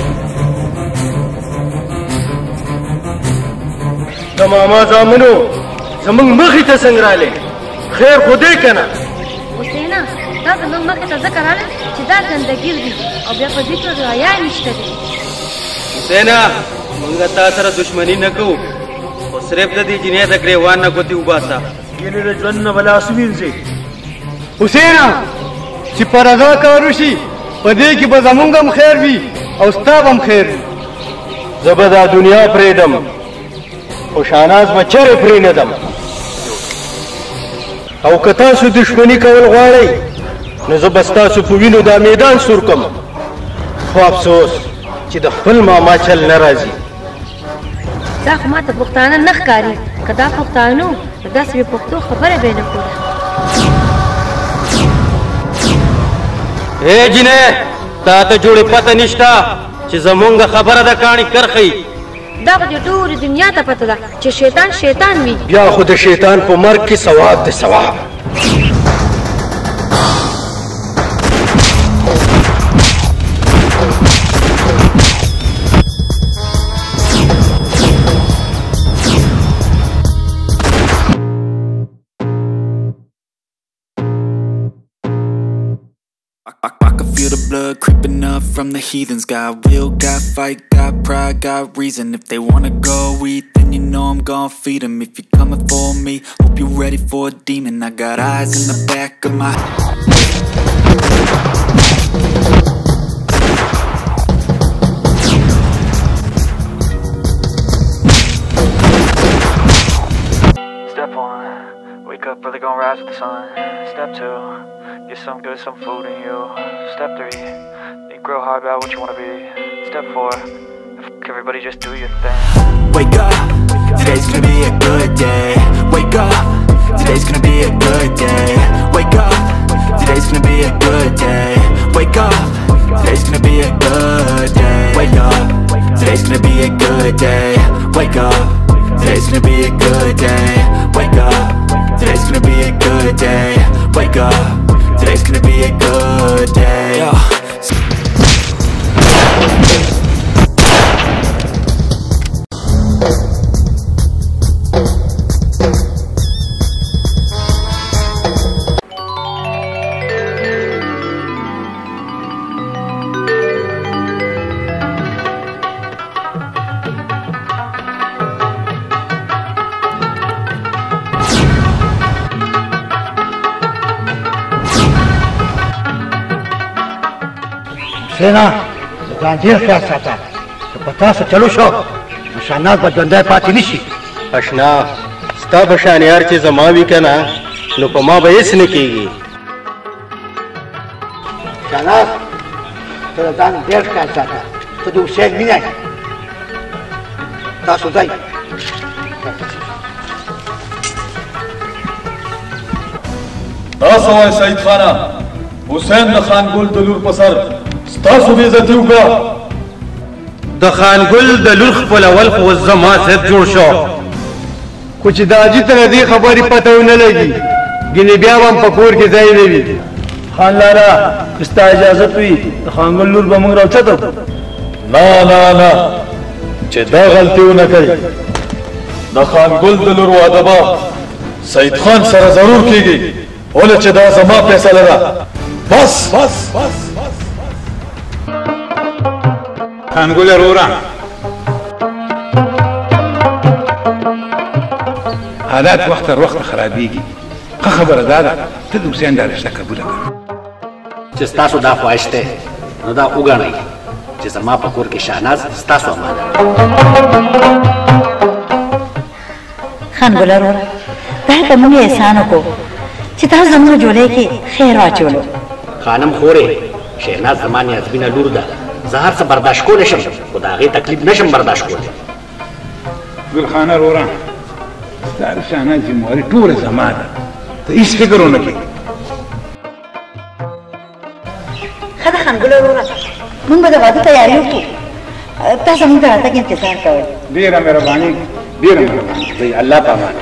د ماما زامنو زموږ مخې ته څنګه رالی خیر خو دی که نه حسینه دا زموږ مخې ته ځکه رالی چې دا ګندګیر دي او بیا په دې کې حیا نشته دی حسینه موږ تا سره دشمني نه کوو خو صرف د دې جنۍ د ګریوان نه ګوتې وباسه ګیلې د ژوند نه به لاس ووینځې حسینه چې په رضا کار وشي په دې کې به زمونږ هم خیر وي او ستا به هم خیر وي زه به دا دنیا پرېږدم خو شاناز به چرې پرېنهدم او که تاسو دشمني کول غواړئ نو زه به ستاسو په وینو دا میدان سور کړم خو افسوس چې د خپل ماما چل نه راځي دا خو ماته پښتانه نه ښکاري که دا پښتانه نو داسې بې پښتو خبره به یې نه کوله ای جنۍ تا ته جوړې پته نشته چې زمونږ خبره ده کاڼي کرښئ دا خو دې ټولې دنیا ته پته ده چې شیطان وي بیا خو د شیطان په مرګ کې ثواب دی ثواب Feel the blood creeping up from the heathens. Got will, got fight, got pride, got reason. If they wanna go eat, then you know I'm gon' feed them. If you're coming for me, hope you're ready for a demon. I got eyes in the back of my Step 1, wake up early, gon' rise with the sun. Step 2, get some good, some food in you. Step 3, think real hard about what you wanna be. Step 4, everybody just do your thing. Wake up, today's gonna be a good day. Wake up, today's gonna be a good day. Wake up, today's gonna be a good day. Wake up, today's gonna be a good day. Wake up, today's gonna be a good day. Wake up, today's gonna be a good day. Wake up, today's gonna be a good day. Wake up, today's gonna be a good day. حسینه ځان ډېر خیال ساته که په تاسو چلو شو نو شهناز به ژوندی پاتې نه شي اشنا ستا په شان یار چې زما وي که نه نو په ما به هېڅ نه کېږي شهناز ته د ځان ډېر خیال ساته ته د حسین مینه یې تاسو ځئ دا څه وایې سعید خانه حسین د خانګل د لور په سر ستاسو بې عزتي وکړه د خانګل د لور خپلول خو زما ضد جوړ شو خو چې د حاجي ته د دې خبرې پته ونه لګي ګینې بیا به هم په کور کې ځای نه وي خان لاره که ستا اجازت وي د خانګل لور به موږ راوچته کړو نه چې دا غلطي ونه کوي د خانګل د لور واده به سعید خان سره ضرور کېږي ولې چې دا زما فیصله ده بس خانګله رورا حالات وخت تر وخت خرابېږي ښه خبره دا ده ته د حسین دا رشته قبوله کړه چې ستاسو دا خواهش دی نو دا وګڼئ چې زما په کور کې شهناز ستاسو امانت خانګله رورا دا ته موږ احسان وکړو چې تاسو زموږ جولۍ کې خیر واچولو خانم خورې شهناز زما نیازبینه لور ده زه هر څه برداشت کولی شم خو د هغې تکلیف نشم برداشت کولی ګلخانه رورا ستا د شهناز ذمواري ټوله زما ده ته هېڅ فکر ونه کړې ښه ده خانګله رورا موږ به د واده تیاري وکړو تاسو موږ د راتګ انتظار کوئ ډېره مهرباني ډېره مهرباني دی الله په امان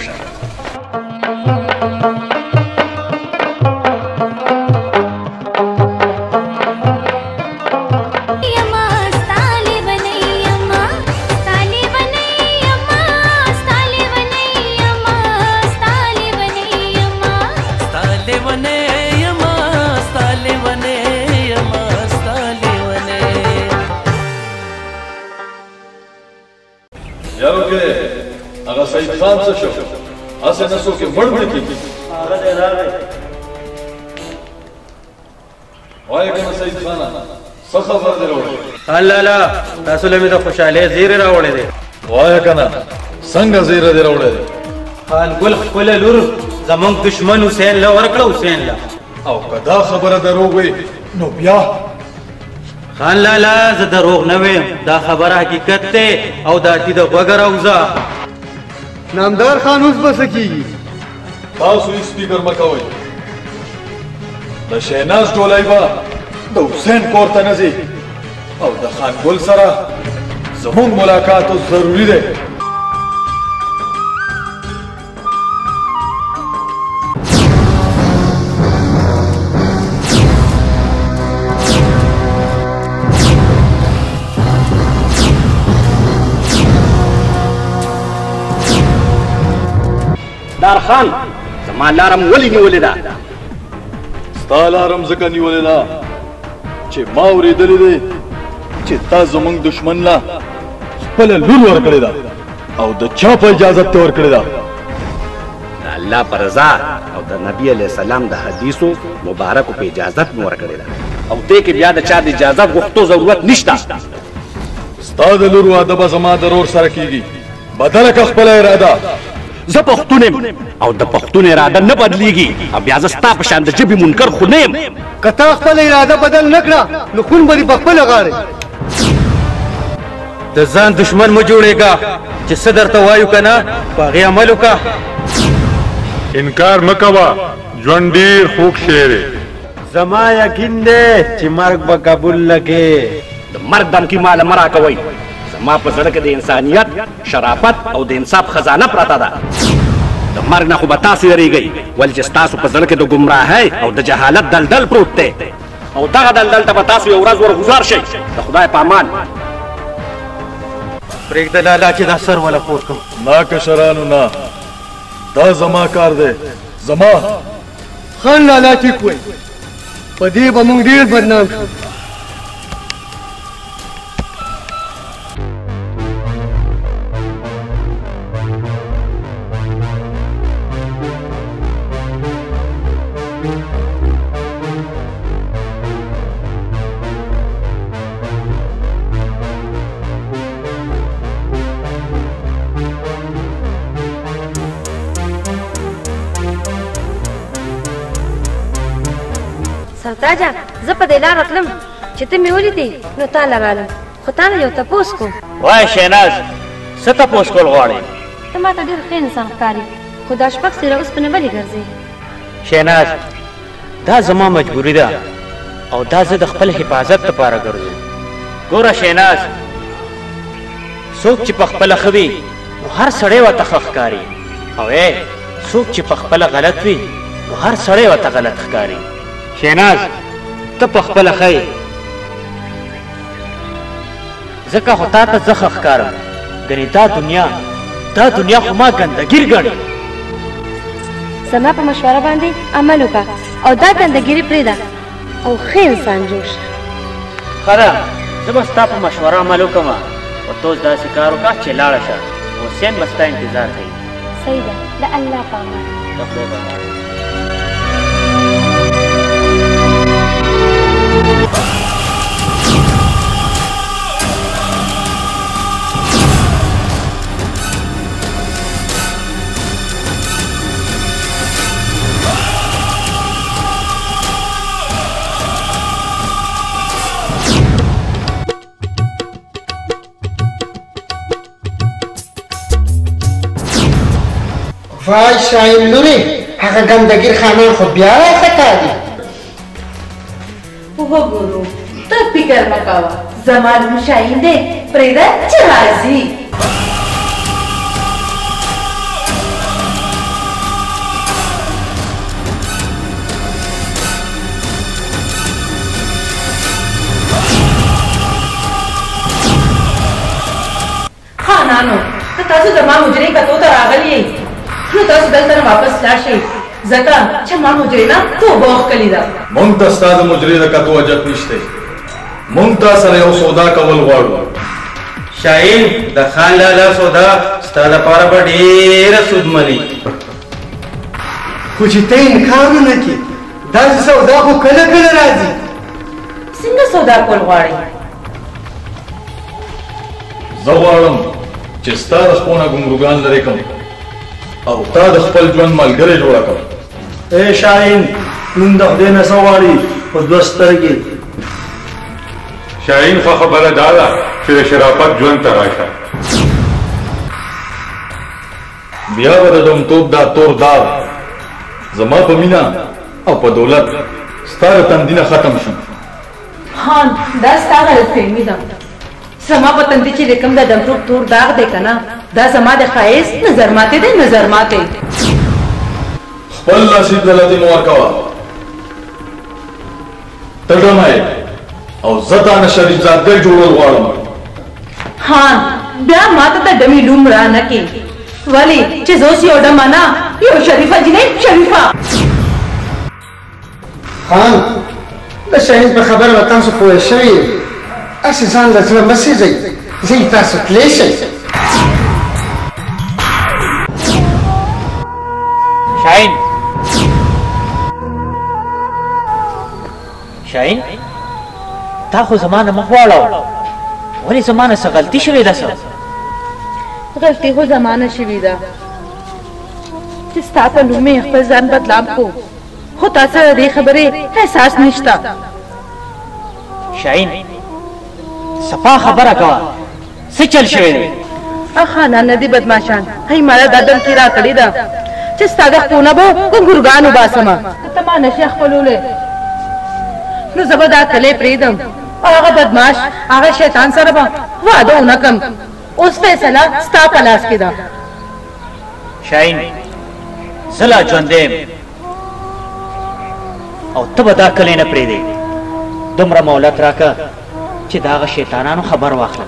خان څه شو اسه نسو کې وړ نه کیږي هغه دې راغی وای کنه سید خان څه خبر دی وروړي الله لا تاسو له مې د خوشاله زیره راوړې دي وای کنه څنګه زیره دی وروړي خان ګل خپل لور زمونږ دشمن حسین له ورکړه حسین له او کدا خبره دروغ وي نو بیا خان لالا زه دروغ نه ویم دا خبره حقیقت ده او دا ټی د وګر اوزا نامدار خان اوس بس کیږي تاسو یې سپیکر مکوئ د شهناز ټولای با د حسین کور ته نه ځي او د خان ګل سره زموږ ملاقات ضروری ده دار خان زما لارم ولې نیولې ده ستا لارم ځکه نیولې ده چې ما اورېدلې دی چې تا زموږ دشمن لا خپله لور ورکړې ده او د چا په اجازت ته ورکړې ده د الله په رضا او د نبي علیه السلام د حدیثو مبارکو په اجازت مې ورکړې ده او دې کې بیا د چا د اجازت غوښتو ضرورت نشته ستا د لور واده به زما د رور سره کېږي بدله که خپله اراده زه پښتون یم او د پښتون اراده نه بدلیږي او بیا زه ستا په شان د ژبې منکر خو نه یم که تا خپله اراده بدل نه کړه نو خون به دې په خپله غاړې د ځان دشمن مه جوړېږه چې څه درته وایو که نه په هغې عمل وکړه انکار مه کوه ژوند ډېر خوږ شی دی زما یقین دی چې مرګ به قبول لګې د مرګ دمکي ماله مه راکوئ زما په زړه کې د انسانیت شرافت او د انصاف خزانه پرته ده د مرګ نه خو به تاسو یېرېږئ ولې چې ستاسو په زړه کې د ګمراهۍ او د جهالت دلدل پروت دی او دغه دلدل ته به تاسو یو ورځ ورګزار شئ د خدای په امان پرېږده لالا چې دا سر وله پور کړم نه کشرانو نه دا زما کار دی زما خان لالا ټیک وایي په دې به موږ ډېر بدنام شو سرتاجه زه په دې لاره تلم چې ته مې ولیدې نو تا لرالم خو تا نه یو تپوس کوم وای شهناز څه تپوس کول غواړې ته ما ته ډېر ښه انسان ښکاري خو دا شپږ سیره اوسپنې ولې ګرځې شهناز دا زما مجبوري ده او دا زه د خپل حفاظت لپاره ګرځم ګوره شهناز څوک چې په خپله ښه وي نو هر سړی ورته ښه ښکاري او څوک چې په خپله غلط وي نو هر سړی ورته غلط ښکاري شهناز ته په خپله ښه یې ځکه خو تا ته زه ښه ښکارم ګنې دا دنیا خو ما ګندګیر ګڼي زما په مشوره باندې عمل وکړه او دا ګندګیري پرېږده او ښه انسان جوړ شه ښه ده زه به ستا په مشوره عمل وکړم او ته اوس داسې کار وکړه چې لاړه شه حسین به ستا انتظار کوي صحیح ده د الله په امان د خدای په امان وای شاهین لورې هغه ګندګیر خانان خو بیا راخطا دي وګورو ته فکر مه کوه زما نوم شاهین دی پرېږده چې راځي خانانو که تاسو زما مجرې کتو ته راغلي نو تاسو دلته نه واپس لاړ شئ ځکه چې ما مجرې نه توبه وکړې ده مونږ ته ستا د مجرې د کتو حاجت نشته مونږ تا سره یو سودا کول غواړو شاهین د خان لالا سودا ستا لپاره به ډېره سودمني خو چې ته انکار ونه کړې داسې سودا خو کله کله راځي څنګه سودا کول غواړئ زه غواړم چې ستا د خپل نه ګمرګان لرې کړم او تا د خپل ژوند ملګری جوړه کړم اے شاهین نن د خدای نه څه غواړي په دوه سترګې شاهین خو خبره دا ده چې د شرافت ژوند ته راشه بیا به د ډومتوب دا تور داغ زما په مینه او په دولت ستا د تندي نه ختم شي خان دا ستا غلطفهمي ده زما په تندي چې کوم د ډمټوب تور داغ دی که نه دا زما د ښایست نظر ماتې دی نظر ماتې خپل نصیب دلته مو ورکوه ته ډمه یې او زه تا نه شریف زادګۍ جوړول غواړم خان بیا ماته ته ډمې لوم را نه کې ولې چې زه اوس یو ډمه نه یو شریفه جنۍ شریفه خان د شاهین په خبره به تاسو پوه شئ هسې ځان له زړه مه سېځئ ځئ تاسو تللی شئ شاهین شاهین تا خو زما نه مخ واړوه ولې زما نه څه غلطي شوې ده څه غلطي خو زما نه شوې ده چې ستا په نوم مې خپل ځان بدنام کړو خو تا سره د دې خبرې احساس نشته شاهین صفا خبره کوه څه چل شوی دی خانان نه دي بدماشان هی ماله دا دم کې راکړې ده چې ستا د خپونه به ګنګرګان وباسمه ته ما نشې خپلولی نو زه به دا تلی پرېږدم او هغه بدماش هغه شیطان سره به واده ونه کړم اوس فیصله ستا په لاس کې ده شاهین زه لا ژوندی یم او ته به دا کلی نه پرېږدې دومره مهلت راکړه چې د هغه شیطانانو خبر واخلم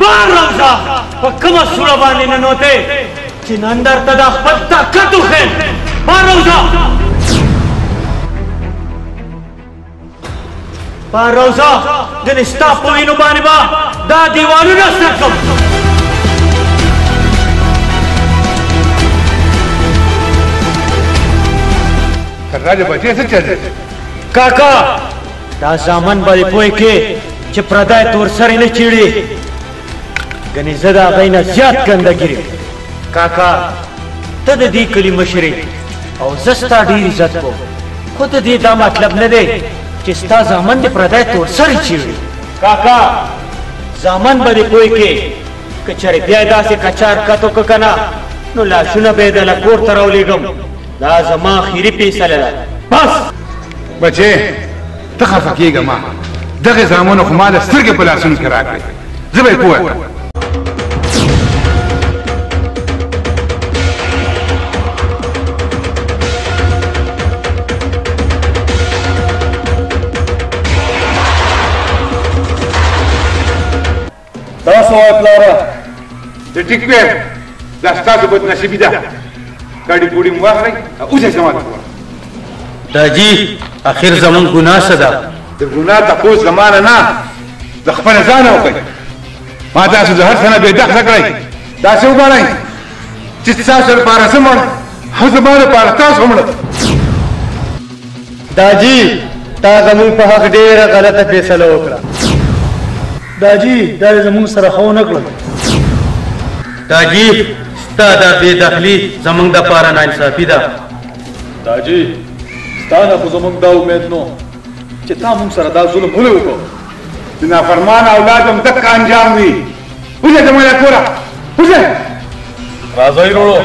بار راوځه په کومه سوړه باندې ننوتې چې نن درته دا خپل طاقت وښیم بار راوځه بار راوځه ګنې ستا په وینو باندې به دا دیوالونه سر کړم راجه بچې څه چل کاکا دا زامن باندې پوه کې چې پردای تور سره نه چیړي ګنې زه د هغوی نه زیات ګندګیر یم کاکا ته د دې کلي مشرې او زه ستا ډېر عزت کوم خو د دې دا مطلب نه دی چې ستا زامن د پردای تور سره چیړي کاکا زامن باندې پوه کې که چېرې بیا یې داسې کچار کتو که که نه نو لاسونه به یې دله کور ته راولېږم دا زما اخري فیصله ده بس بچې ته خفه کېږه ما دغې زامنو خو ما د سترګې په لاسونو کې راکړې زه به یې پوه کړم دا څه وایې پلاره د ټیک پېر دا ستاسو بدنصیبي ده ګاډي ګوډي مو واخلئ اوس یې زما ته وګوره داجي اخر زمون ګناه څه ده د ګناه تپوس زما نه نه د خپل ځانه وکړئ ما تاسو د هر څه نه بېدخله کړئ داسې وګڼئ چې ستاسو لپاره زه مړ او زما لپاره تاسو مړه داجي تا زموږ په حق ډېره غلطه فیصله وکړه داجي دا زموږ سره خو نه کړل داجي ستا دا بې دخلي زموږ دپاره ناانصافي ده داجي ستا نه خو زموږ دا امید نو چې تا موږ سره دا ظلم ولې وکړو د نافرمانه اولاد هم دقه انجام وي وځئ زما له کوره وځئ راځئ وروړو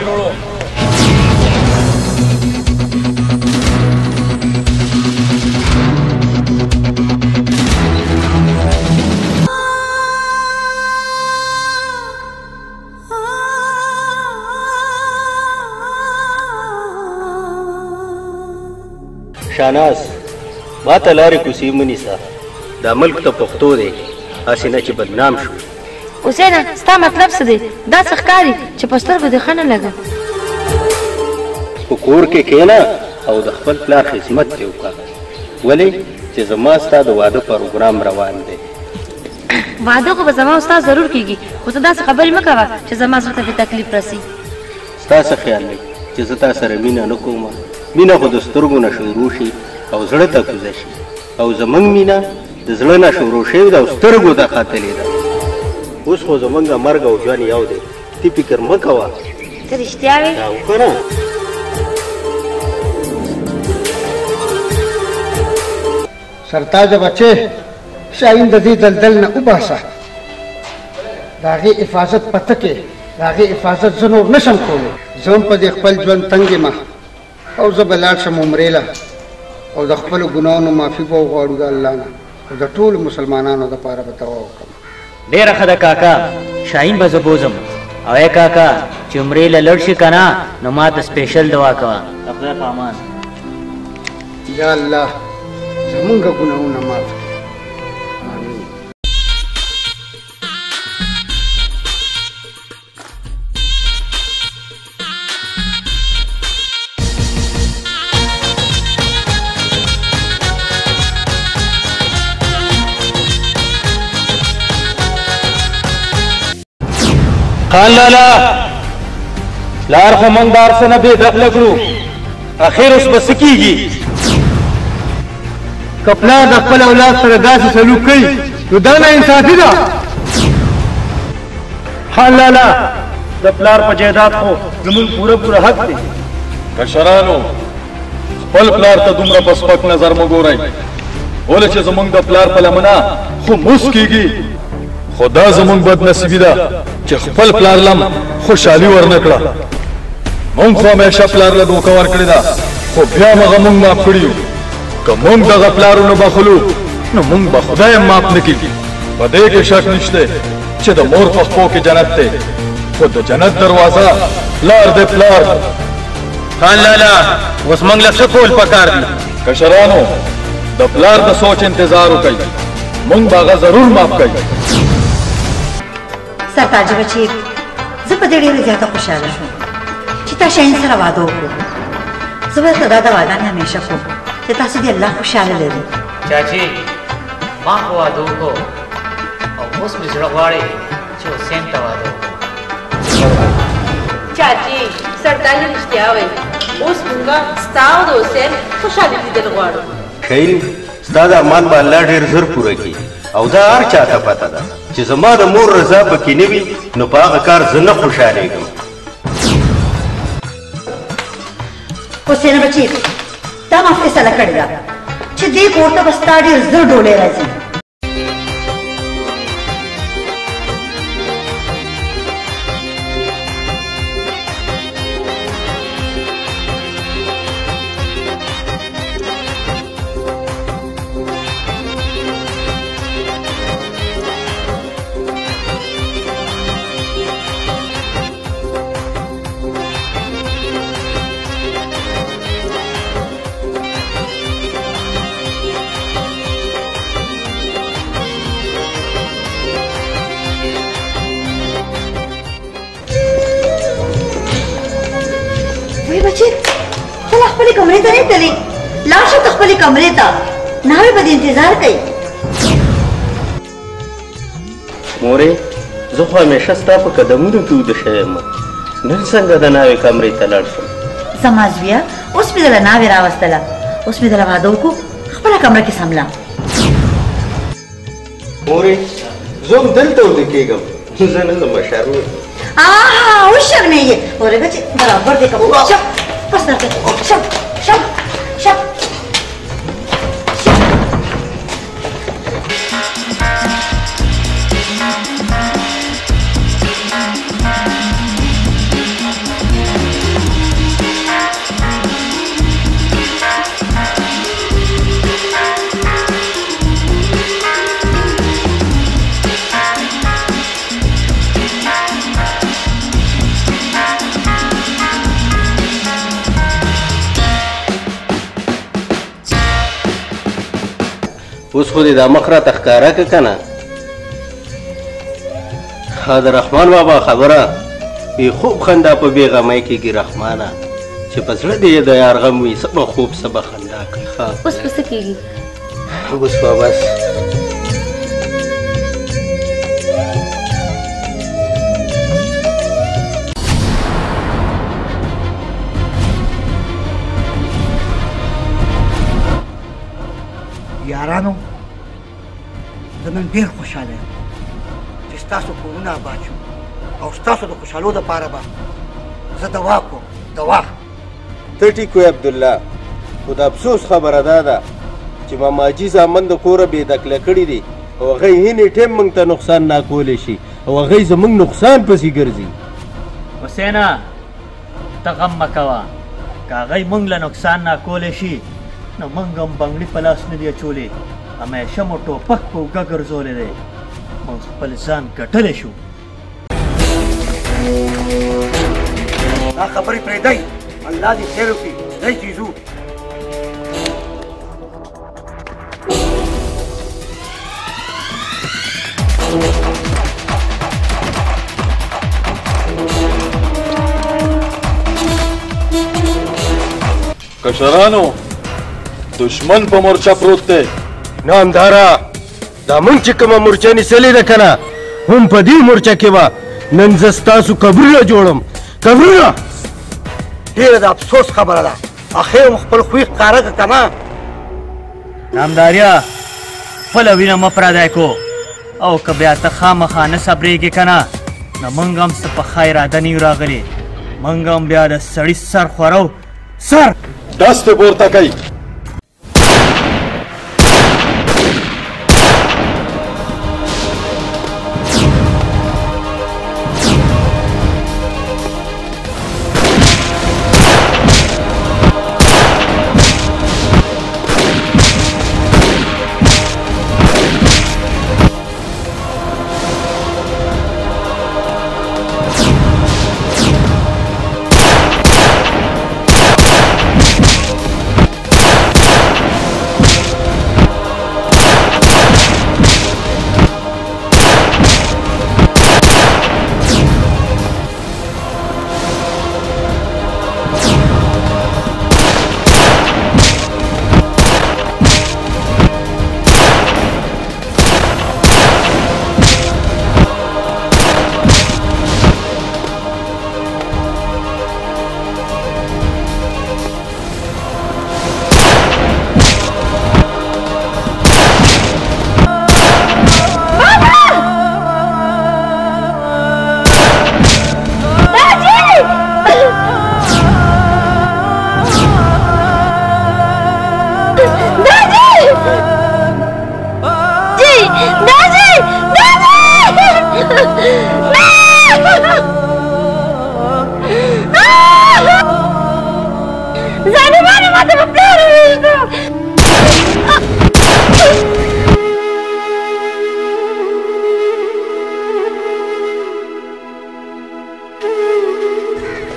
شاناز ما ته لارې کوڅې مه نیسه دا ملک ته پښتو دی هسې نه چې بدنام شو حسینه ستا مطلب څه دی داسې ښکاري چې په سترګو دې ښه نه لګه په کور کې کښېنه او د خپل پلار خدمت دې وکړه ولې چې زما ستا د واده پروګرام روان دی واده خو به زما او ستا ضرور کېږي خو ته داسې خبرې مه کوه چې زما زړه ته پې تکلیف رسي ستا څه خیال دی چې زه تا سره مینه نه کوم مینه خو د سترګو نه شروع شي او زړه ته کوزه شي او زموږ مینه د زړه نه شروع شوې ده او سترګو ته ختلې ده اوس خو زموږ مرګ او ژوند یو دی تی فکر مه کوه ته رښتیا وې دا وکړه سرتاجه بچې شاهین د دې دلدل نه وباسه د هغې حفاظت پته کې د هغې حفاظت زه نور نشم کولی زه هم په دې خپل ژوند تنګ یم او زه به لاړ شم عمرې له او د خپلو ګناهونو معافي به وغواړو د الله نه او د ټولو مسلمانانو دپاره به دعا وکړم ډېره ښه ده کاکا شاهین به زه بوځم او ای کاکا چې عمرې له لړ شي که نه نو ما ته سپېشل دعا کوه د خدای په امان یا الله زمونږ ګناهونه معاف کړي خان لالا لار خو موږ دار څه نه بې دخله کړو اخر اوس به څه کېږي که پلار د خپل اولاد سره داسې سلوک کوي نو دا ناانصافي ده حال لالا د پلار په جایداد خو زموږ پوره حق دی کشرانو خپل پلار ته دومره په سپک نظر مه ګورئ ولې چې زموږ د پلار په لمنه خو موس کېږي خو دا زموږ بدنصیبي ده چې خپل پلار لم خوشحالي ورنه کړه موږ خو همیشه پلار له دوکه ورکړې ده خو بیا هم هغه موږ معاف کړي یو که موږ دغه پلارونه بخلو نو موږ به خدای هم معاف نه کړي په دې کې شک نشته چې د مور په خپو کې جنت دی خو د جنت دروازه پلار دی پلار خان لالا اوس موږ له څه کول پکار دي کشرانو د پلار د سوچ انتظار وکړئ موږ به هغه ضرور معاف کوي سرتاج بچي زه په دې ډېره زیاته خوشحاله شوم چې تا شاهین سره واده وکړو. زه به ته دا د واده نه همیشه کوم چې تاسو دې الله خوشحاله لري. چاچی ما خو واده وکړو او اوس مې زړه غواړي چې حسین ته واده وکړو. چاچی سرتاج رښتیا وایي اوس موږ ستا او د حسین خوشحالي لیدل غواړو. شاهین ستا د ارمان به الله ډېر زر پوره کړي او دا هر چا ته پته ده چې زما د مور رضا پکې نه وي نو په هغه کار زه نه خوشحالېږم. حسین بچي تا ما فیصله کړې ده چې دې کور ته به ستا ډېر زر ډولۍ راځي. کمرې ته نه تللی لاړ شه ته خپلې کمرې ته ناوې به دې انتظار کوي. مورې زه خو همیشه ستا په قدمونو کې ویده شوی یم نن څنګه د ناوې کمرې ته لاړ شم. زما زویه اوس مې دله ناوې راوستله اوس مې دله واده وکړو خپله کمره کې سمله. مورې زه هم دلته ویده کېږم زه نه ځم شرمې. وشرمېږې اورې بچې برابر دې کوم شپ بس درته شپ شپ شپ. اوس خو دې دا مخ راته ښکاره که که نه د رحمان بابا خبره بې خوب خندا په بېغمۍ کېږي رحمانه چې په زړه دې د یار غم وي څه به خوب څه به خندا کوي. اوس به څه کېږي؟ اوس به بس یارانو زه نن ډېر خوشحاله یم چې ستاسو کورونه آباد شو او ستاسو د خوشحالو دپاره به زه دوا کوم دوا. ته ټیک وی عبدالله خو د افسوس خبره دا ده چې ماماجي زامن د کوره بېدکله کړي دي او هغوی هینې ټیم موږ ته نقصان ناکولی شي او هغوی زموږ نقصان پسې ګرځي. حسینه ته غم مه کوه که هغوی موږ له نقصان ناکولی شي نو موږ هم بنګړي په لاس نه دي اچولې همیشه مو ټوپک په اوږه ګرځولی دی موږ خپل ځان ګټلی شو. دا خبرې پرېږدئ الله دې خیر وکړي دی چې ځو. کشرانو دشمن په مورچه پروت دی. نامداره دا مونږ چې کومه مورچه نیسلې ده که نه هم په دې مورچه کې به نن زه ستاسو قبرونه جوړم قبرونه. ډېره د افسوس خبره ده اخر مو خپل خوی ښکاره که که نه. نامداریا خپله وینه مه پردی کو او که بیا ته خامخا نه صبرېږې که نه نو موږ هم څه په ښه اراده نه یو راغلي موږ هم بیا د سړي سر خورو سر. دست پورته کوي.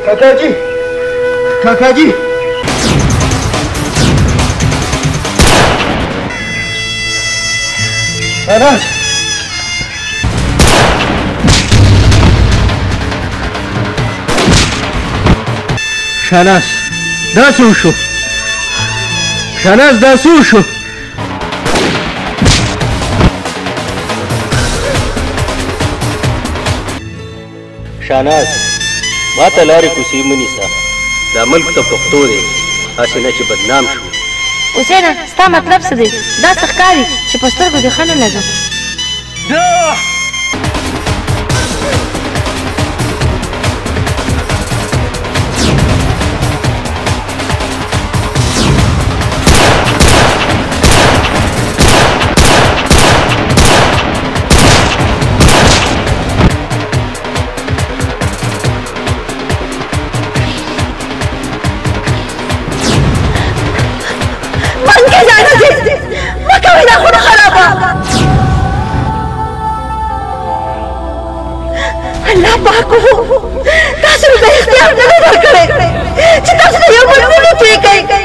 काका जी काका जी शहनाज شهناز دا څه وشو شهناز دا څه وشو شهناز ما ته لارې کوڅې مه نیسه دا ملک ته پښتو دی هسې نه چې بدنام شو حسینه ستا مطلب څه دی دا څه ښکاري چې په سترګو دې ښه نه لګم الله پاک وو تاسو د اختیار نه درکړې چې تاسو د یو بل نه پریږئ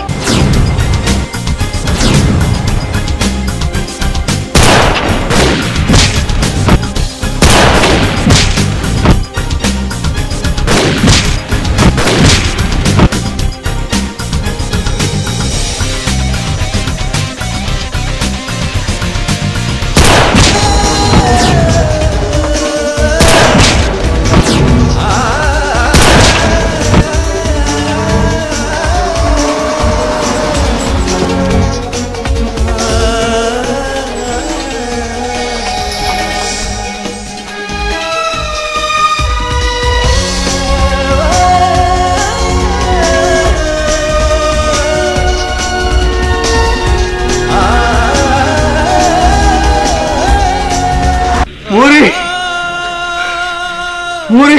مورې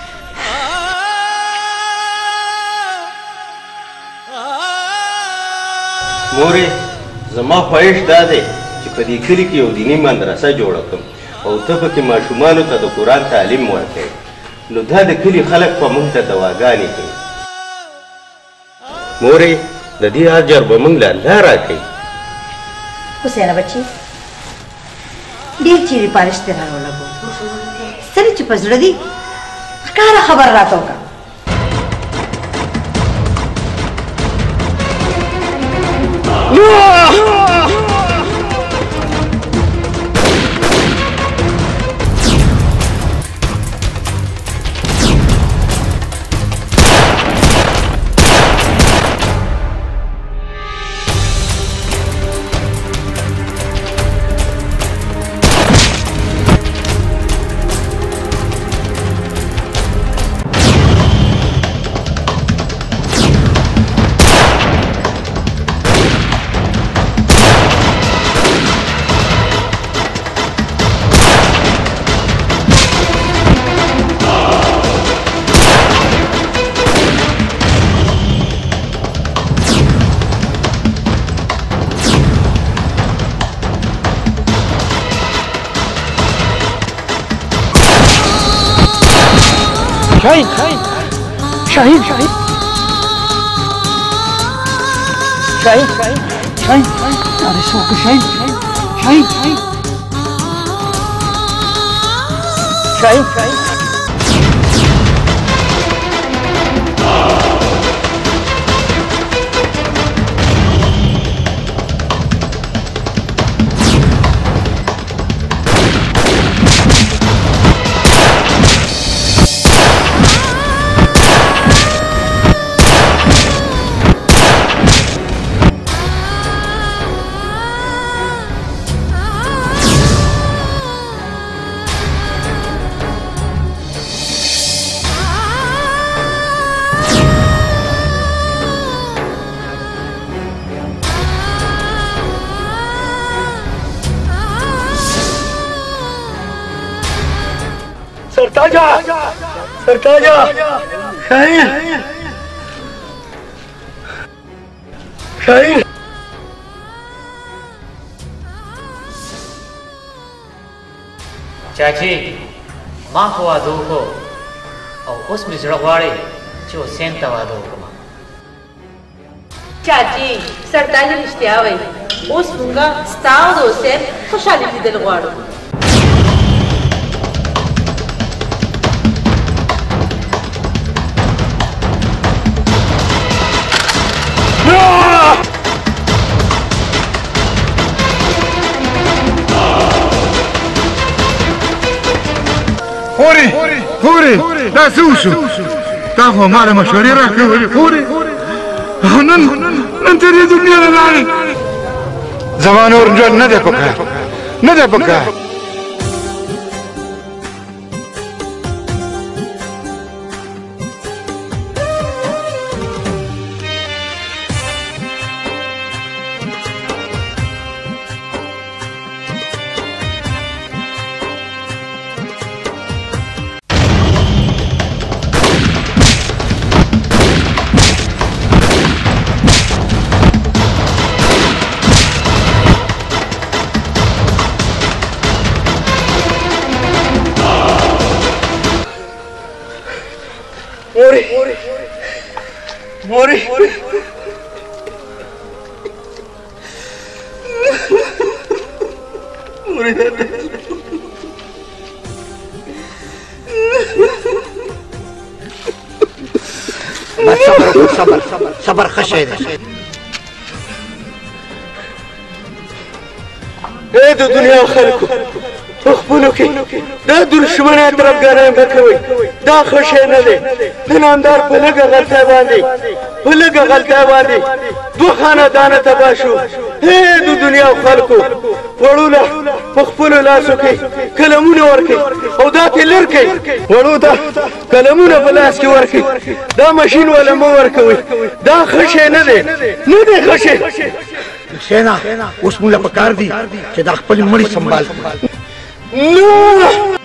مورې زما خواهش دا دی چې په دې کلي کې یو دیني مدرسه جوړه کړم او ته پکې ماشومانو ته د قرآن تعلیم ورکوې نو دا د کلي خلک په موږ ته دواګانې کوي مورې د دې اجر به موږ له الله راکوي حسینه بچي ډېر چیرې پالش دې راولګو سړي چې په زړه دي ښکاره خبر راته وکړه شاهین شاهین شاهین شاهین شاهین اره څوک شاهین شاهین شاهین شاهین सरताजा शाहीन शाहीन चाची माँ को वादो को और उस मिजड़ा वाले چې حسین ته واده وکړم. چاچی سرتاج رښتیا وایي، اوس مونږه ستا او د حسین خوشحالي لیدل غواړو. خورې دا څه وشو؟ تا خو ماله مشورې راکولې خورې، او نن تر دې دنیا نه لاړې. زما نور ژوند نه دی پکار، نه دی پکار. مورې صبر صبر ښه شی دی. ای د دنیا خلکو په خپلو کې دا دشمنه طرفداران به کوئ، دا ښه شی نه دی. د نامدار په لږه غلطۍ باندې دوه خاندانه تباه شو. ای د دنیا خلکو وړو له په خپلو لاسو کې قلمونه ورکئ او دا ترې لر کئ، وړو ته قلمونه په لاس کې ورکئ، دا ماشین والا مه ورکوئ. دا ښه شی نه دی، نه دی ښه شی. حسینه اوس موږ له پکار دي چې دا خپل مړي سنبال کړو. No!